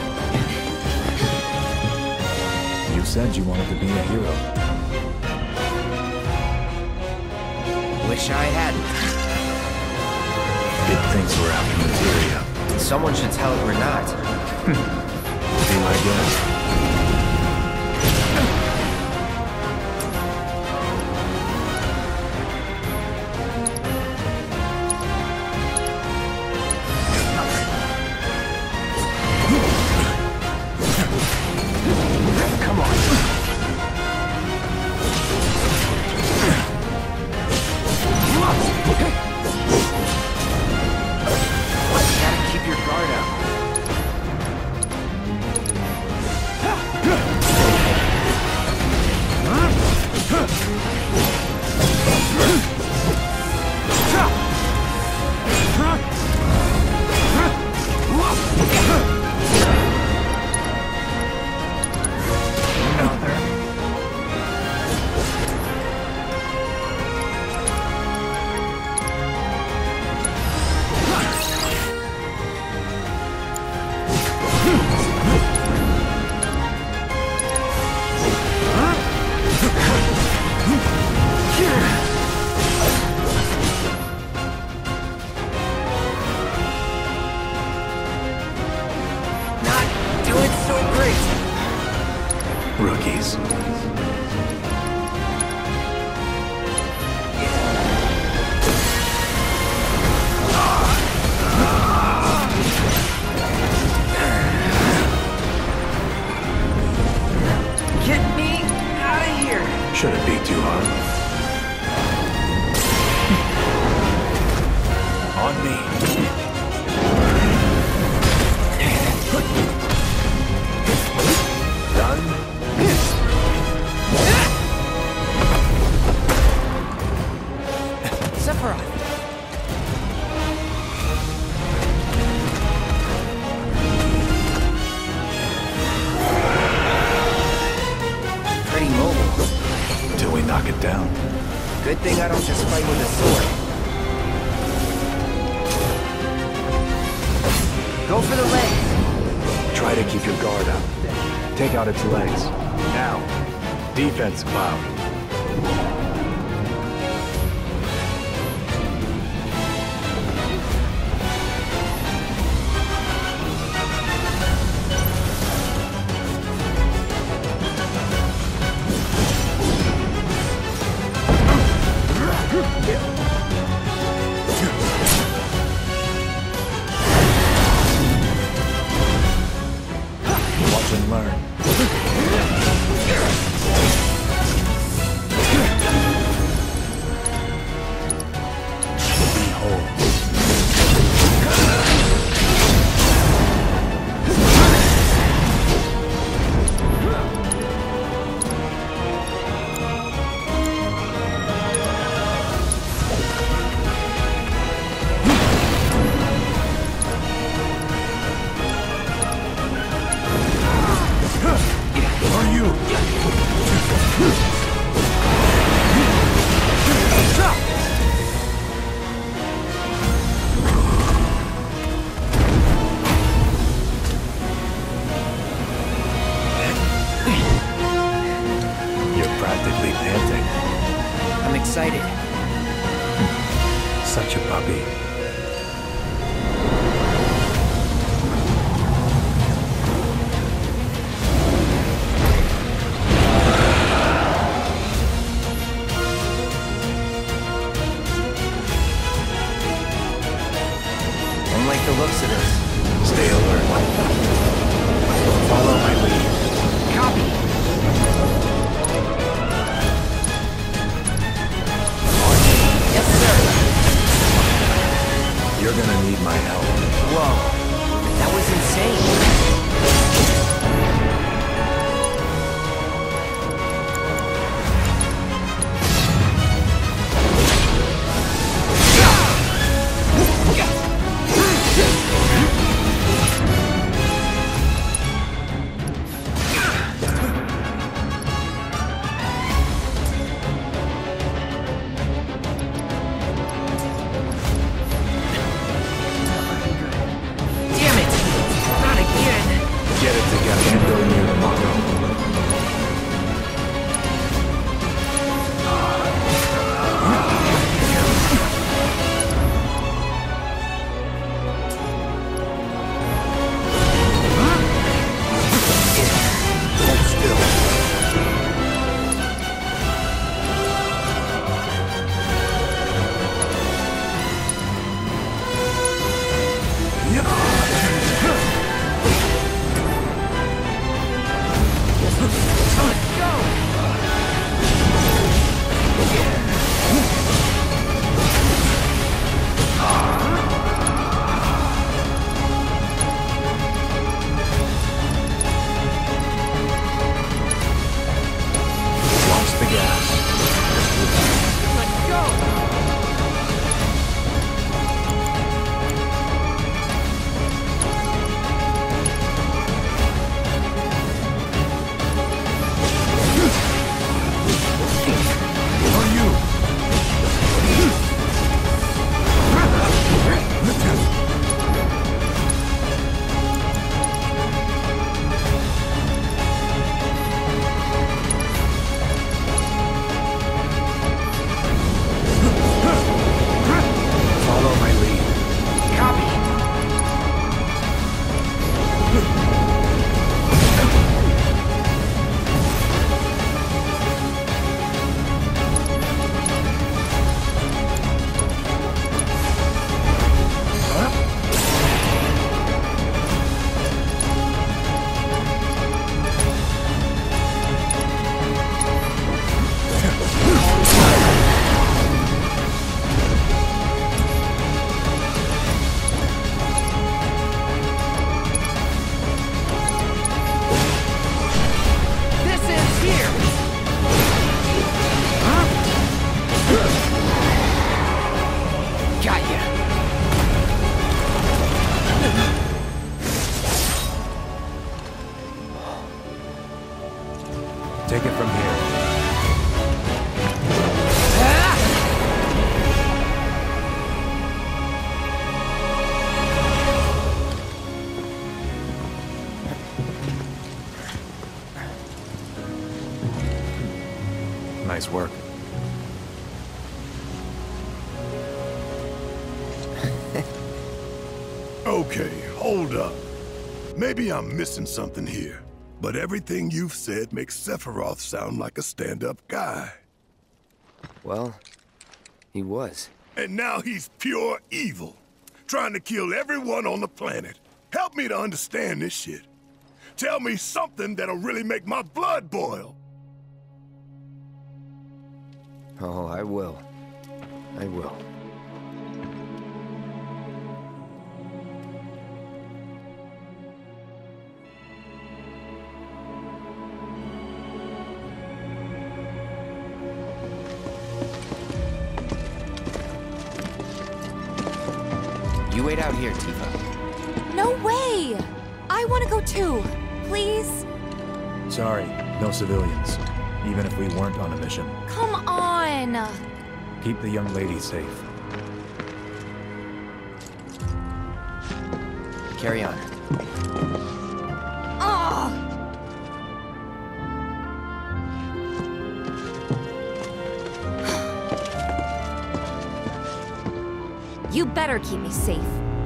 You said you wanted to be a hero. Wish I hadn't. It thinks we're after materia. Someone should tell it we're not. Be my guest. Come on. Gotta keep your guard up. Rookies. Get me out of here! Shouldn't be too hard. On me. Done? Sephiroth! Pretty mobile. Until we knock it down. Good thing I don't just fight with a sword. Go for the legs. Try to keep your guard up. Take out its legs. Now. Defense, Cloud. Watch and learn. excited. Such a puppy. Don't like the looks of this. Stay alert. Follow my lead. Copy. Yes, sir. You're gonna need my help. Whoa. That was insane. Take it from here. Nice work. Okay, hold up. Maybe I'm missing something here, but everything you've said makes Sephiroth sound like a stand-up guy. Well, he was. And now he's pure evil, trying to kill everyone on the planet. Help me to understand this shit. Tell me something that'll really make my blood boil. Oh, I will. I will. You wait out here, Tifa. No way! I want to go too. Please? Sorry, no civilians. Even if we weren't on a mission. Come on! Keep the young lady safe. Carry on. Ugh! better keep me safe.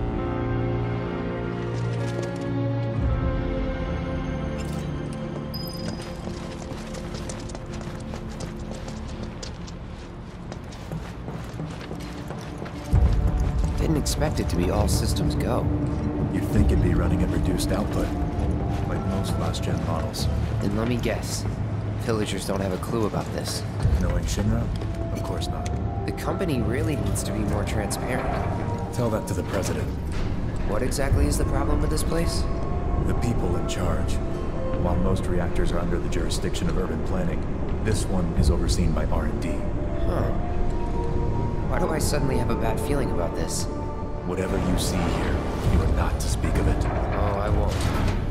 Didn't expect it to be all systems go. You'd think it'd be running at reduced output, like most last-gen models. Then let me guess. Villagers don't have a clue about this. Knowing Shinra? Of course not. The company really needs to be more transparent. Tell that to the president. What exactly is the problem with this place? The people in charge. While most reactors are under the jurisdiction of urban planning, this one is overseen by R and D. Huh. Why do I suddenly have a bad feeling about this? Whatever you see here, you are not to speak of it. Oh, I won't.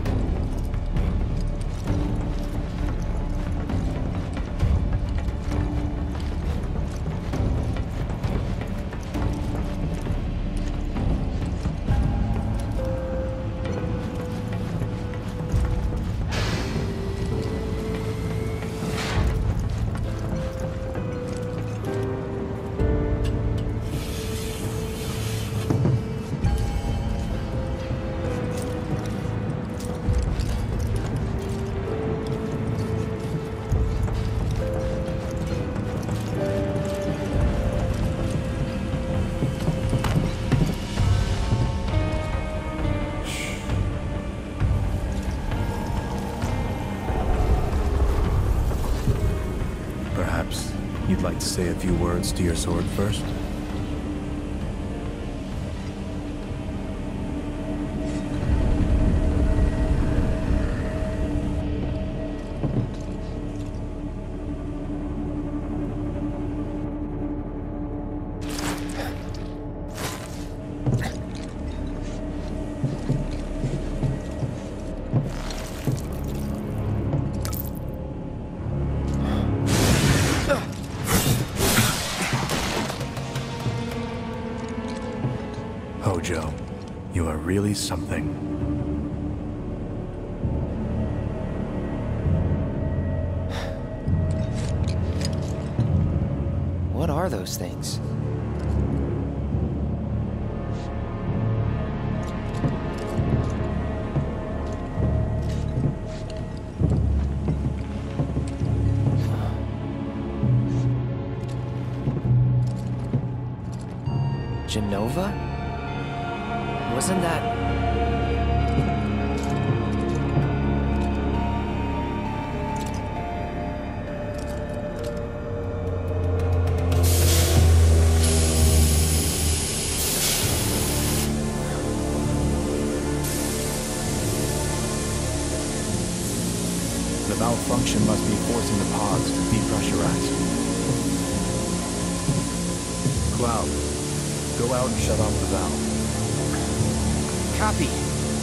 You'd like to say a few words to your sword first? Hojo, you are really something. What are those things? Jenova? Wasn't that... The malfunction must be forcing the pods to depressurize. Cloud, go out and shut off the valve. Copy.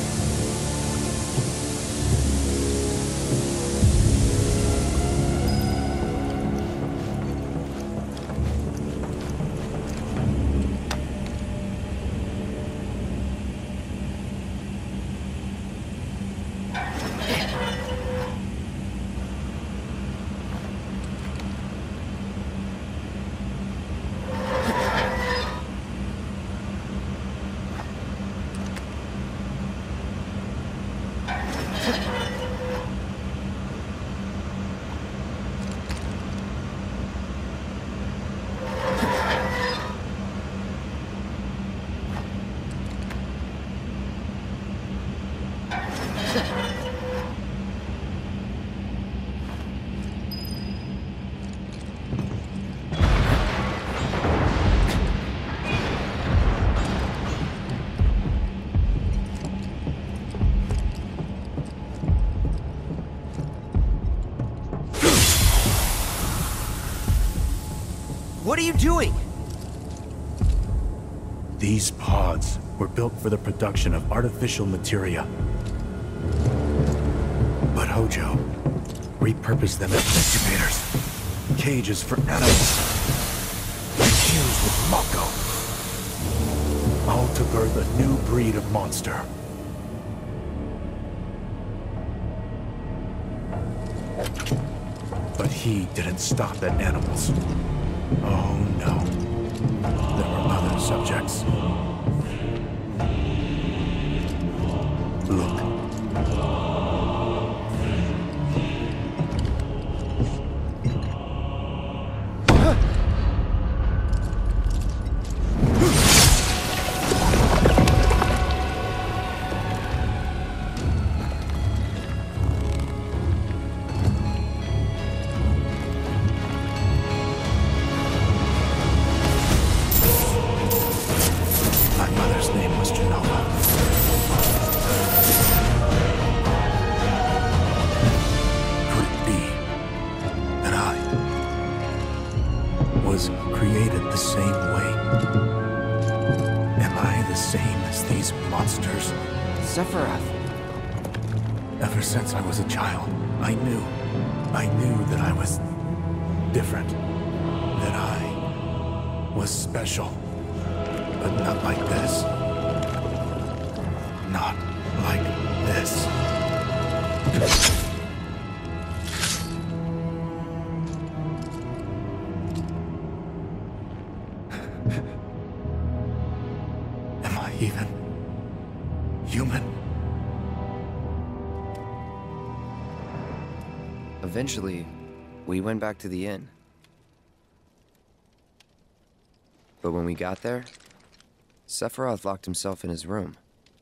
What are you doing? These pods were built for the production of artificial materia. But Hojo repurposed them as incubators, cages for animals, infused with Mako, all to birth a new breed of monster. But he didn't stop at animals. Oh no, there were others. subjects. Look. Sephiroth. Ever since I was a child, I knew. I knew that I was different. That I was special. But not like this. Not like this. Am I even human? Eventually, we went back to the inn. But when we got there, Sephiroth locked himself in his room.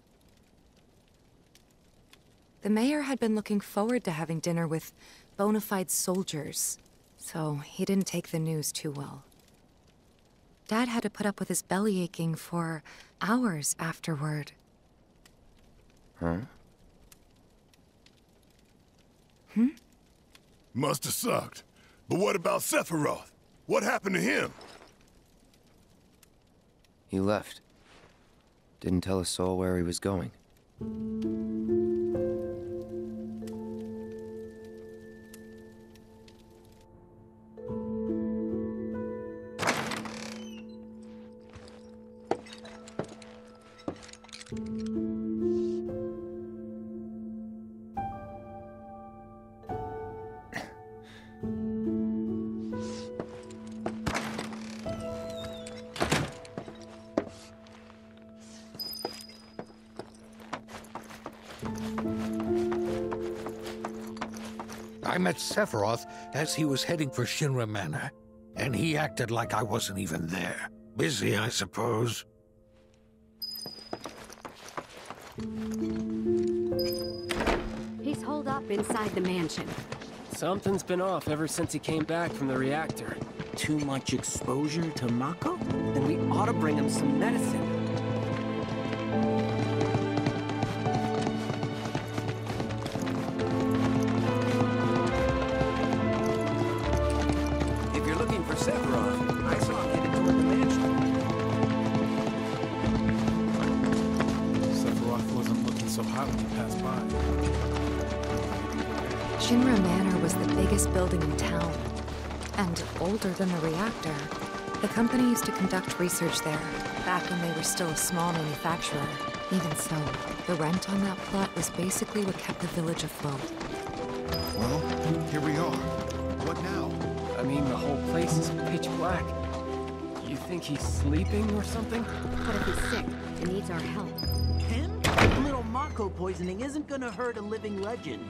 The mayor had been looking forward to having dinner with bona fide soldiers, so he didn't take the news too well. Dad had to put up with his belly aching for hours afterward. Huh? Hmm? Must have sucked. But what about Sephiroth? What happened to him? He left. Didn't tell a soul where he was going. I met Sephiroth as he was heading for Shinra Manor, and he acted like I wasn't even there. Busy, I suppose. He's holed up inside the mansion. Something's been off ever since he came back from the reactor. Too much exposure to Mako? Then we ought to bring him some medicine. If you're looking for Sephiroth, I saw him headed toward the mansion. Sephiroth wasn't looking so hot when he passed by. Shinra Manor was the biggest building in town, and older than the reactor. The company used to conduct research there, back when they were still a small manufacturer. Even so, the rent on that plot was basically what kept the village afloat. Well, here we are. What now? I mean, the whole place is pitch black. You think he's sleeping or something? What if he's sick and needs our help? Him? A little Mako poisoning isn't gonna hurt a living legend.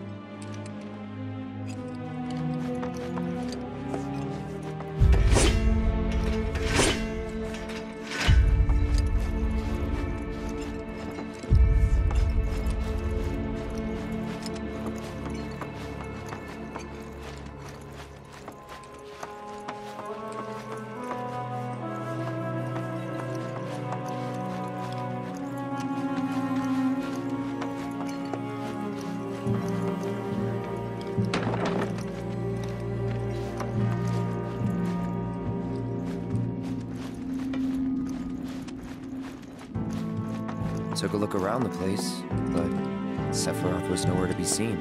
Took a look around the place, but Sephiroth was nowhere to be seen.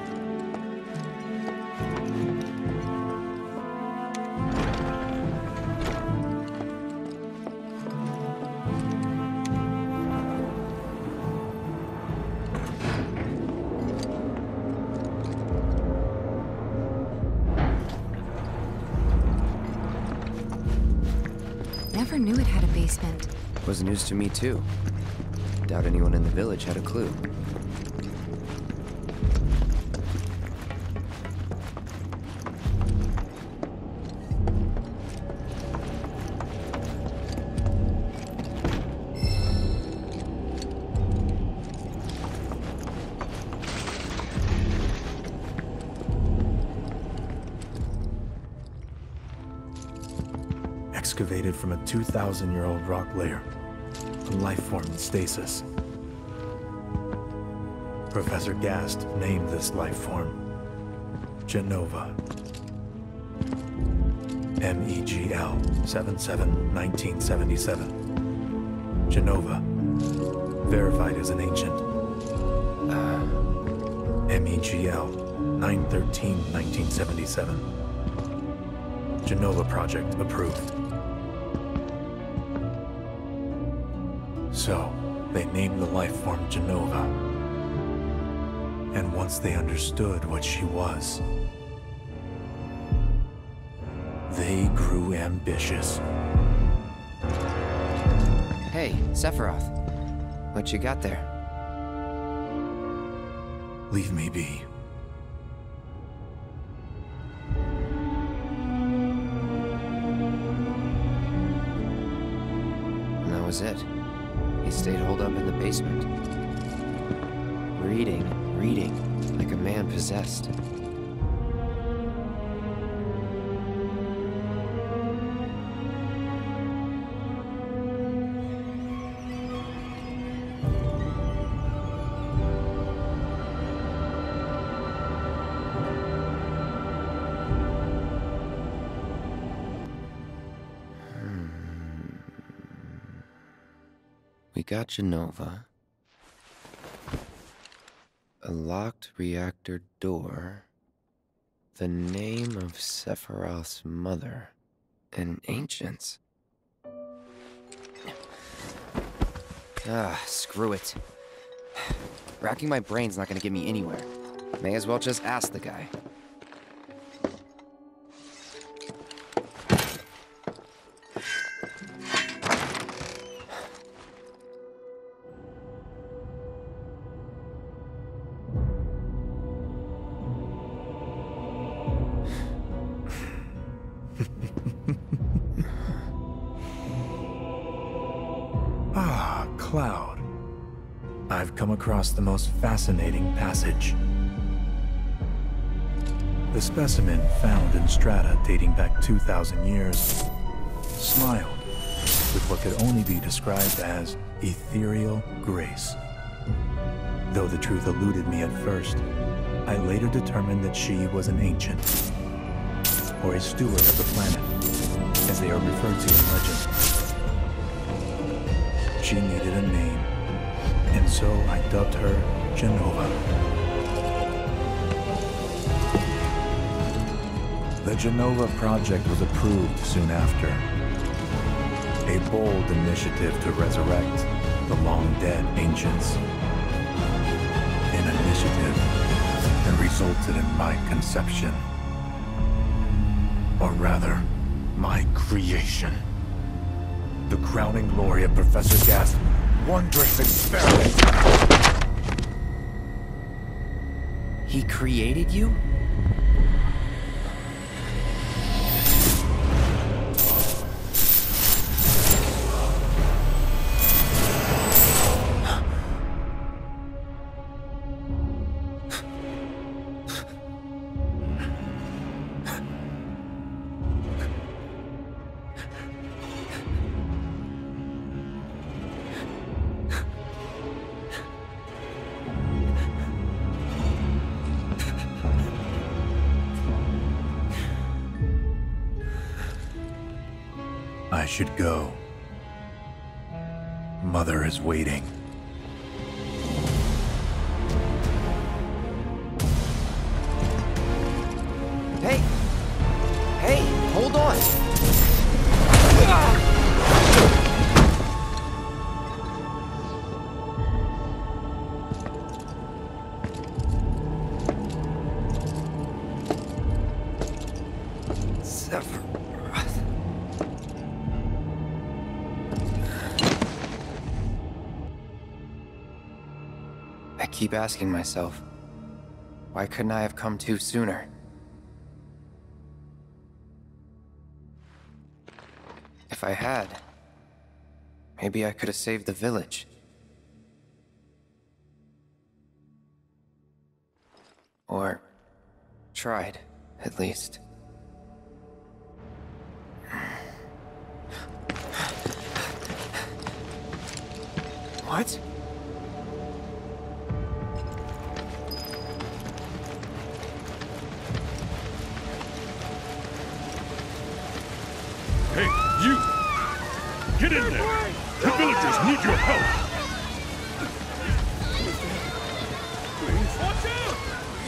never knew it had a basement. Was news to me too. Doubt anyone in the village had a clue. Excavated from a two thousand year old rock layer, a life form in stasis. Professor Gast named this life form Jenova. M E G L seven seven nineteen seventy-seven. Jenova, verified as an ancient. Uh, M E G L nine thirteen nineteen seventy-seven. Jenova project approved. So, they named the life form Jenova. And once they understood what she was, they grew ambitious. Hey, Sephiroth. What you got there? Leave me be. And that was it. He stayed holed up in the basement. Reading, reading, like a man possessed. We got Jenova. A locked reactor door. The name of Sephiroth's mother. And ancients. Ah, screw it. Racking my brain's not gonna get me anywhere. May as well just ask the guy. Ah, Cloud. I've come across the most fascinating passage. The specimen found in strata dating back two thousand years smiled with what could only be described as ethereal grace. Though the truth eluded me at first, I later determined that she was an ancient, or a steward of the planet, as they are referred to in legend. She needed a name, and so I dubbed her Jenova. The Jenova project was approved soon after. A bold initiative to resurrect the long-dead ancients. An initiative that resulted in my conception. Or rather, my creation. The crowning glory of Professor Gast's wondrous experiment. He created you? I should go. Mother is waiting. Hey! Hey, hold on! Sephiroth. keep asking myself, why couldn't I have come to sooner? If I had, maybe I could have saved the village. Or tried, at least. What? Hey, you! Get in there! The villagers need your help! Please, watch out!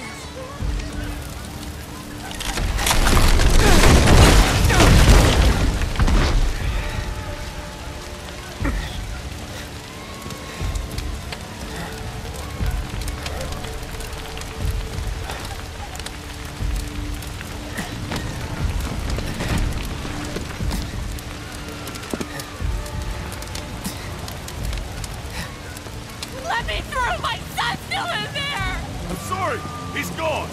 Let me through! My son's still in there! I'm sorry! He's gone!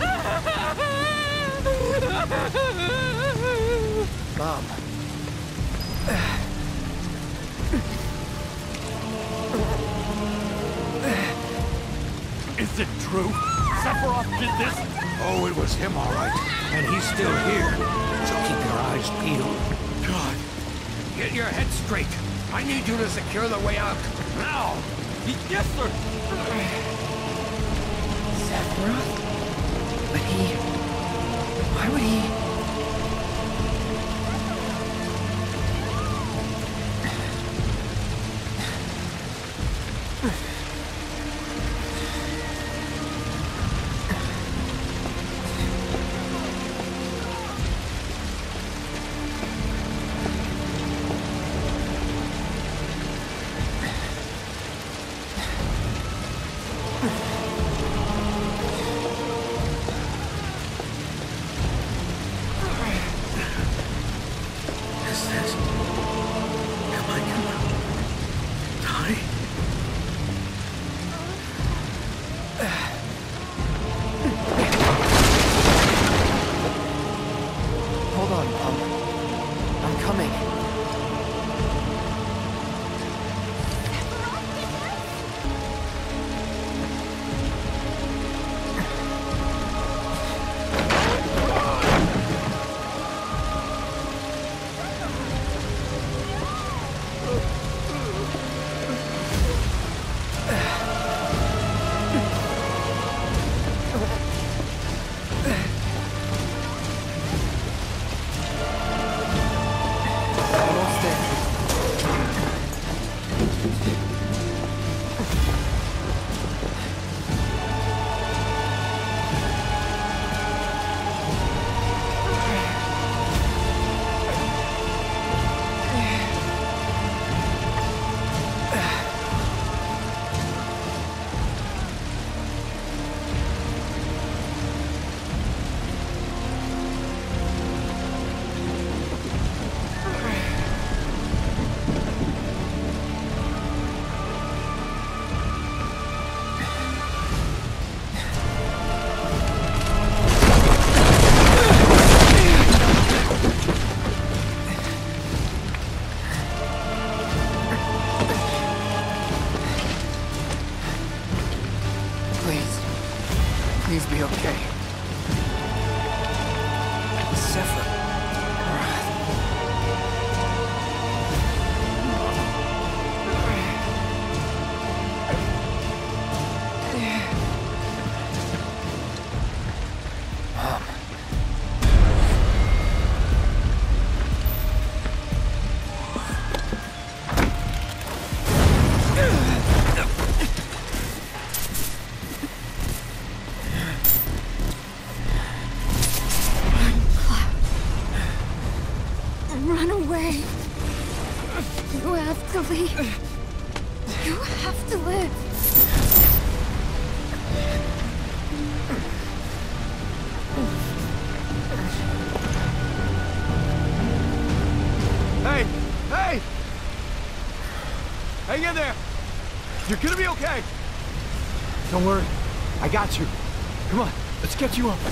Mom. Is it true? Sephiroth did this? Oh, it was him, all right. And he's still here. So keep your eyes peeled. God. Get your head straight. I need you to secure the way out. Now! Yes, sir! Sephiroth? But he... Why would he... Please be okay. Sephiroth. Mom. Run away. You have to leave. You have to live. Hey! Hey! Hang in there! You're gonna be okay! Don't worry. I got you. Come on, let's get you up.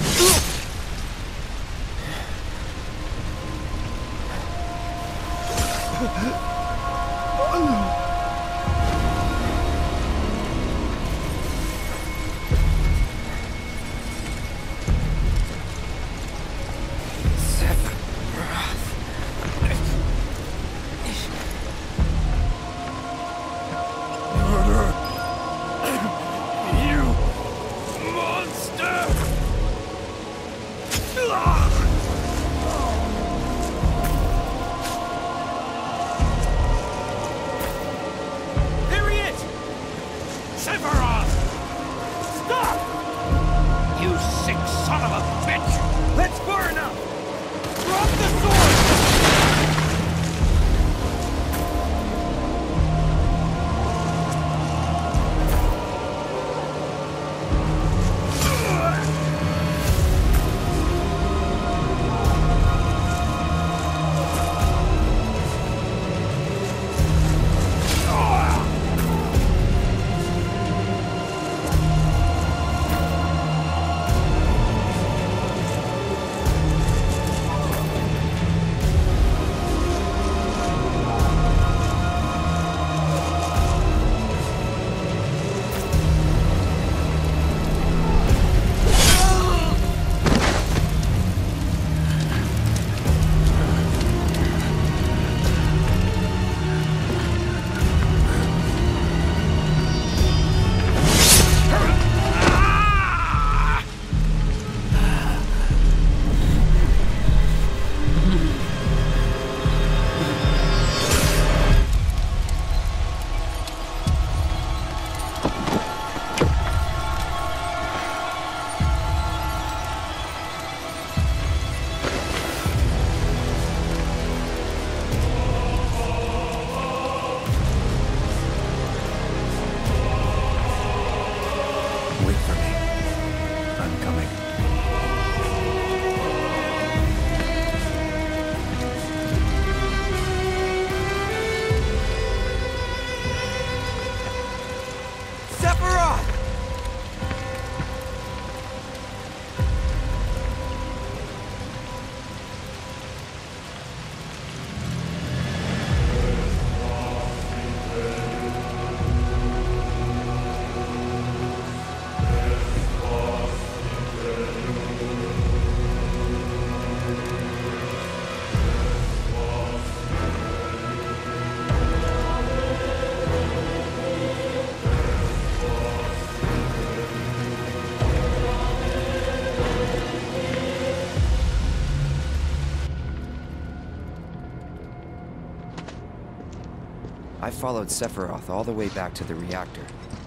I followed Sephiroth all the way back to the reactor.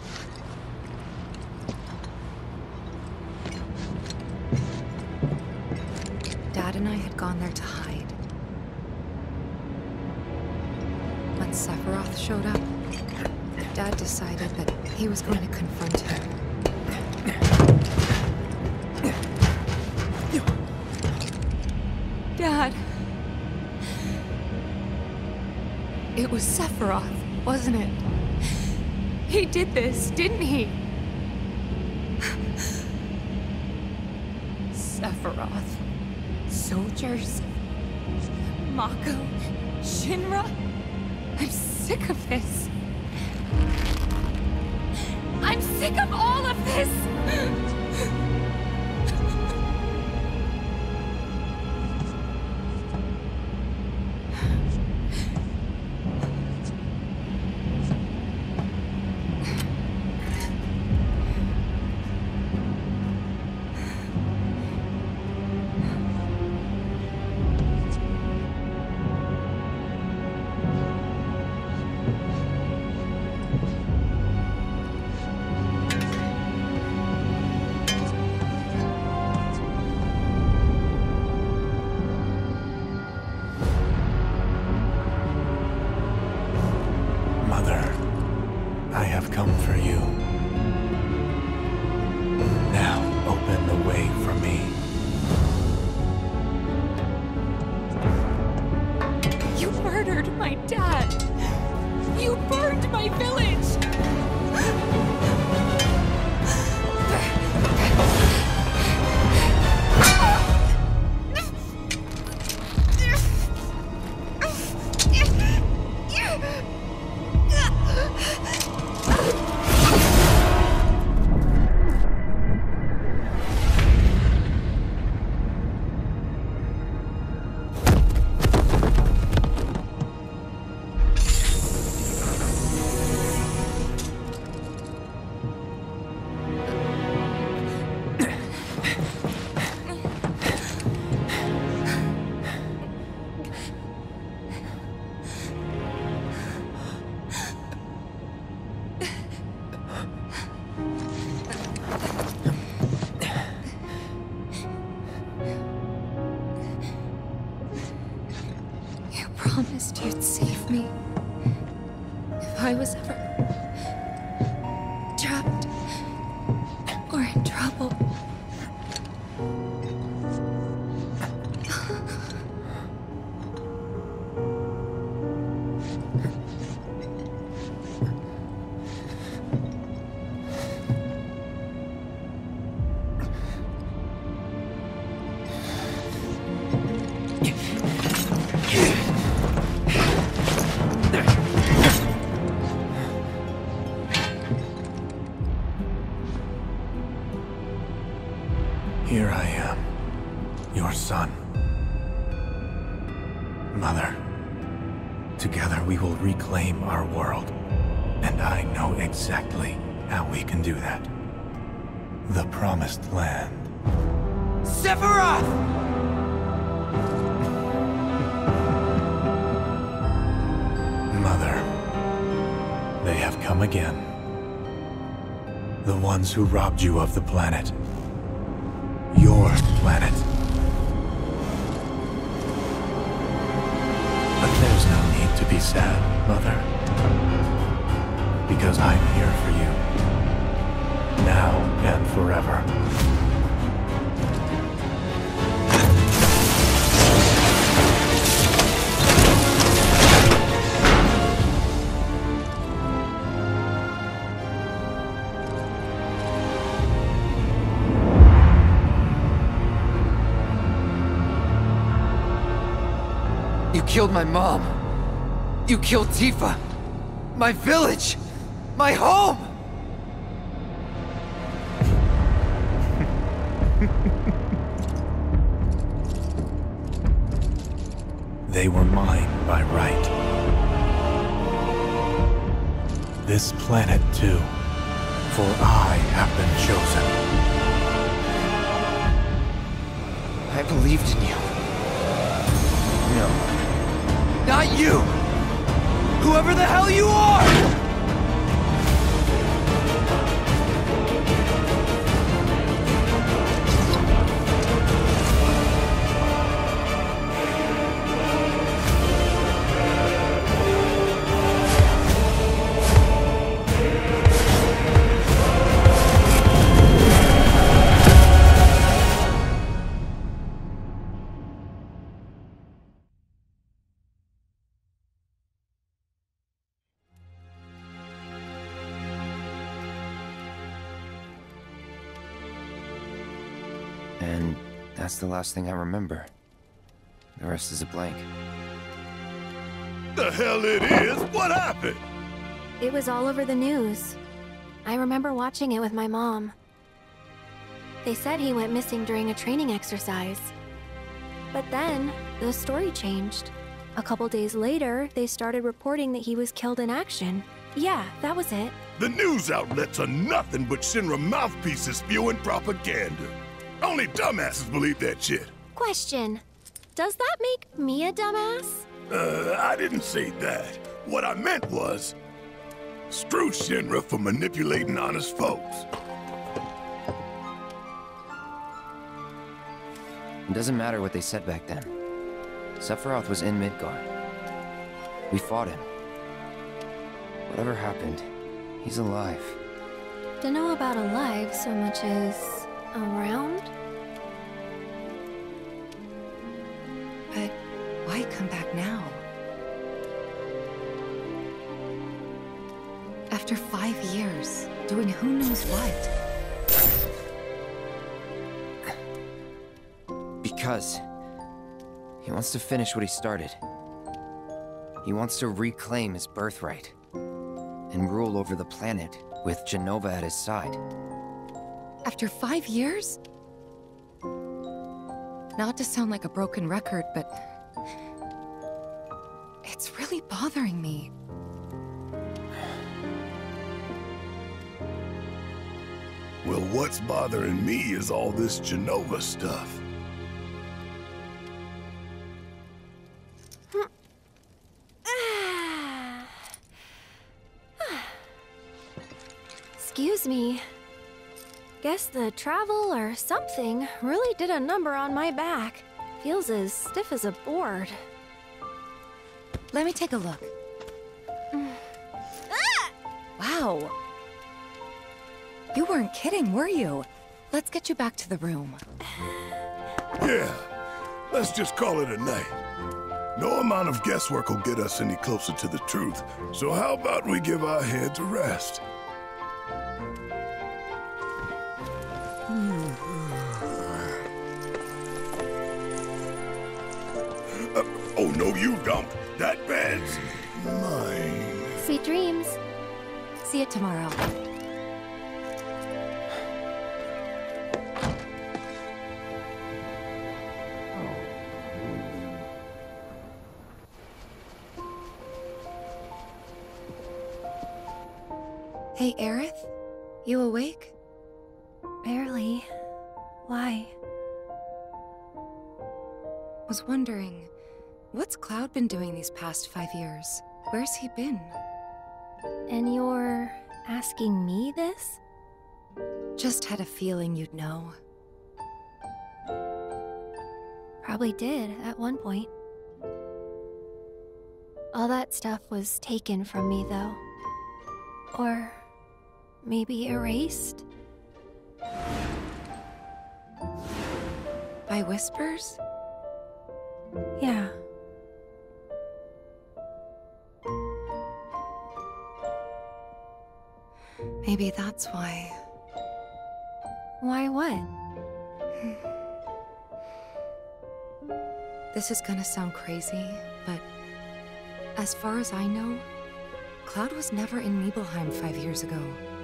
Dad and I had gone there to hide. When Sephiroth showed up, Dad decided that he was going to confront him. Dad! It was Sephiroth, wasn't it? He did this, didn't he? Sephiroth. Soldiers. Mako. Shinra. I'm sick of this. I'm sick of all of this! promised you'd save me. If I was ever trapped or in trouble. Here I am, your son. Mother, together we will reclaim our world. And I know exactly how we can do that. The Promised Land. Sephiroth! Mother, they have come again. The ones who robbed you of the planet. Your planet. But there's no need to be sad, Mother. Because I'm here for you. Now and forever. You killed my mom. You killed Tifa. My village. My home. They were mine by right. This planet too, for I have been chosen. I believed in you. No. Not you! Whoever the hell you are! And that's the last thing I remember. The rest is a blank. The hell it is? What happened? It was all over the news. I remember watching it with my mom. They said he went missing during a training exercise. But then, the story changed. A couple days later, they started reporting that he was killed in action. Yeah, that was it. The news outlets are nothing but Shinra mouthpieces spewing propaganda. Only dumbasses believe that shit. Question. Does that make me a dumbass? Uh, I didn't say that. What I meant was, screw Shinra for manipulating honest folks. It doesn't matter what they said back then. Sephiroth was in Midgar. We fought him. Whatever happened, he's alive. Don't know about alive so much as around? But why come back now? After five years, doing who knows what? Because he wants to finish what he started. He wants to reclaim his birthright and rule over the planet with Jenova at his side. After five years? Not to sound like a broken record, but it's really bothering me. Well, what's bothering me is all this Jenova stuff. Excuse me. Guess the travel or something really did a number on my back. Feels as stiff as a board. Let me take a look. Wow. You weren't kidding, were you? Let's get you back to the room. Yeah, let's just call it a night. No amount of guesswork will get us any closer to the truth, so how about we give our heads a rest? Uh, oh, no, you don't. That bed's mine. Sweet dreams. See you tomorrow. Hey, Aerith? You awake? Barely. Why? Was wondering, what's Cloud been doing these past five years? Where's he been? And you're asking me this? Just had a feeling you'd know. Probably did, at one point. All that stuff was taken from me, though. Or maybe erased? By whispers? Yeah. Maybe that's why. Why what? This is gonna sound crazy, but as far as I know, Cloud was never in Nibelheim five years ago.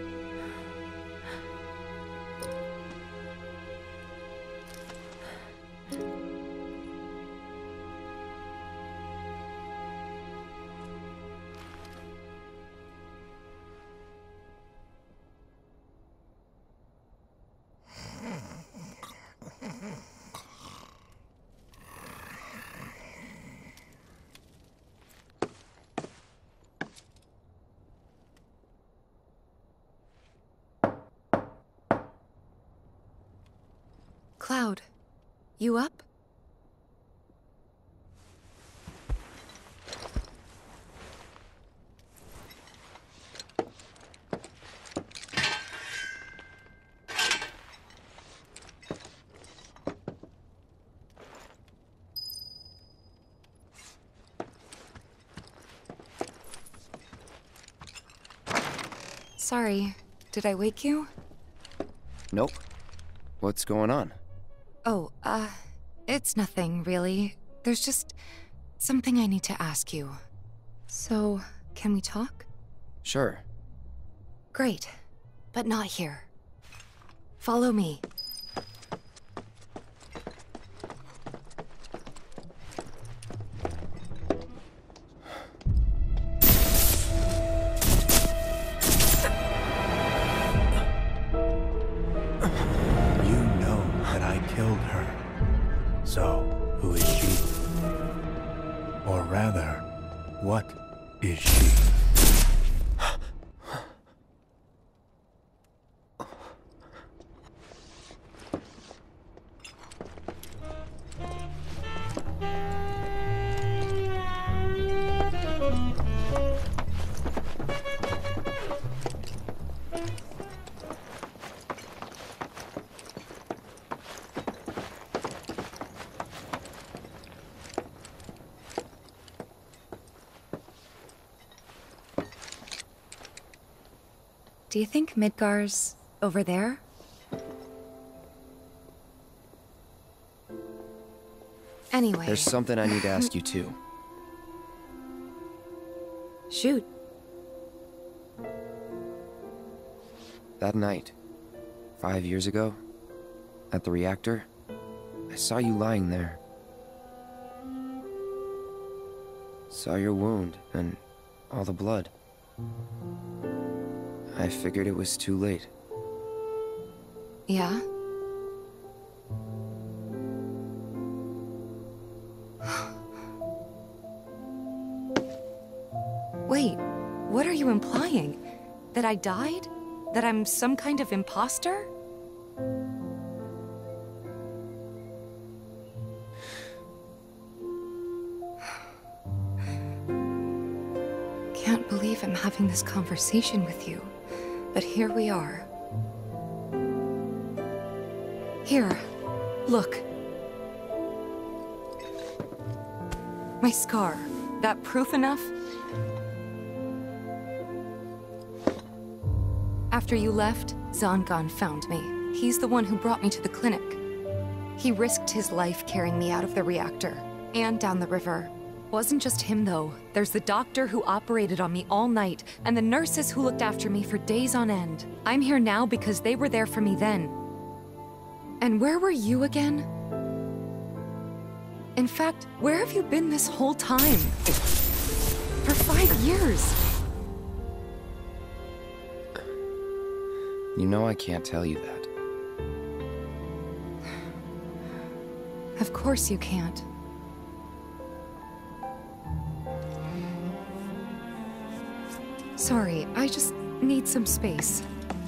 Cloud, you up? Sorry, did I wake you? Nope. What's going on? Oh, uh, it's nothing, really. There's just something I need to ask you. So, can we talk? Sure. Great, but not here. Follow me. Killed her. So, who is she? Or rather, what is she? Do you think Midgar's over there? Anyway... There's something I need to ask you, too. Shoot. That night, five years ago, at the reactor, I saw you lying there. Saw your wound and all the blood. I figured it was too late. Yeah? Wait, what are you implying? That I died? That I'm some kind of imposter? believe I'm having this conversation with you, but here we are. Here, look. My scar. That proof enough? After you left, Zangan found me. He's the one who brought me to the clinic. He risked his life carrying me out of the reactor, and down the river. Wasn't just him, though. There's the doctor who operated on me all night, and the nurses who looked after me for days on end. I'm here now because they were there for me then. And where were you again? In fact, where have you been this whole time? For five years. You know I can't tell you that. Of course you can't. Sorry, I just need some space.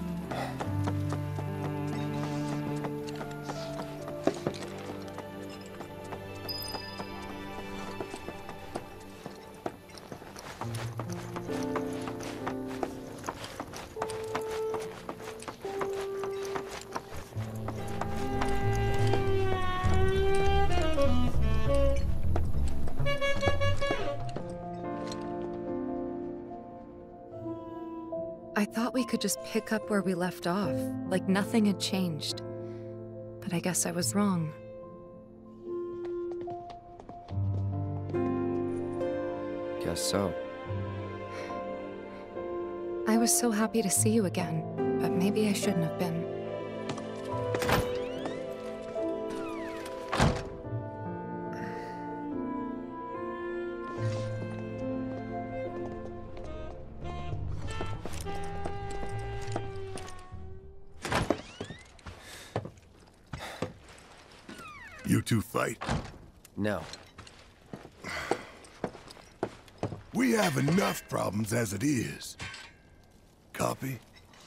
I thought we could just pick up where we left off, like nothing had changed. But I guess I was wrong. Guess so. I was so happy to see you again, but maybe I shouldn't have been. You two fight? No. We have enough problems as it is. Copy?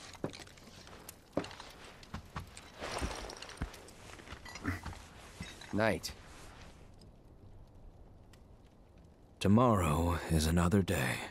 Night. Tomorrow is another day.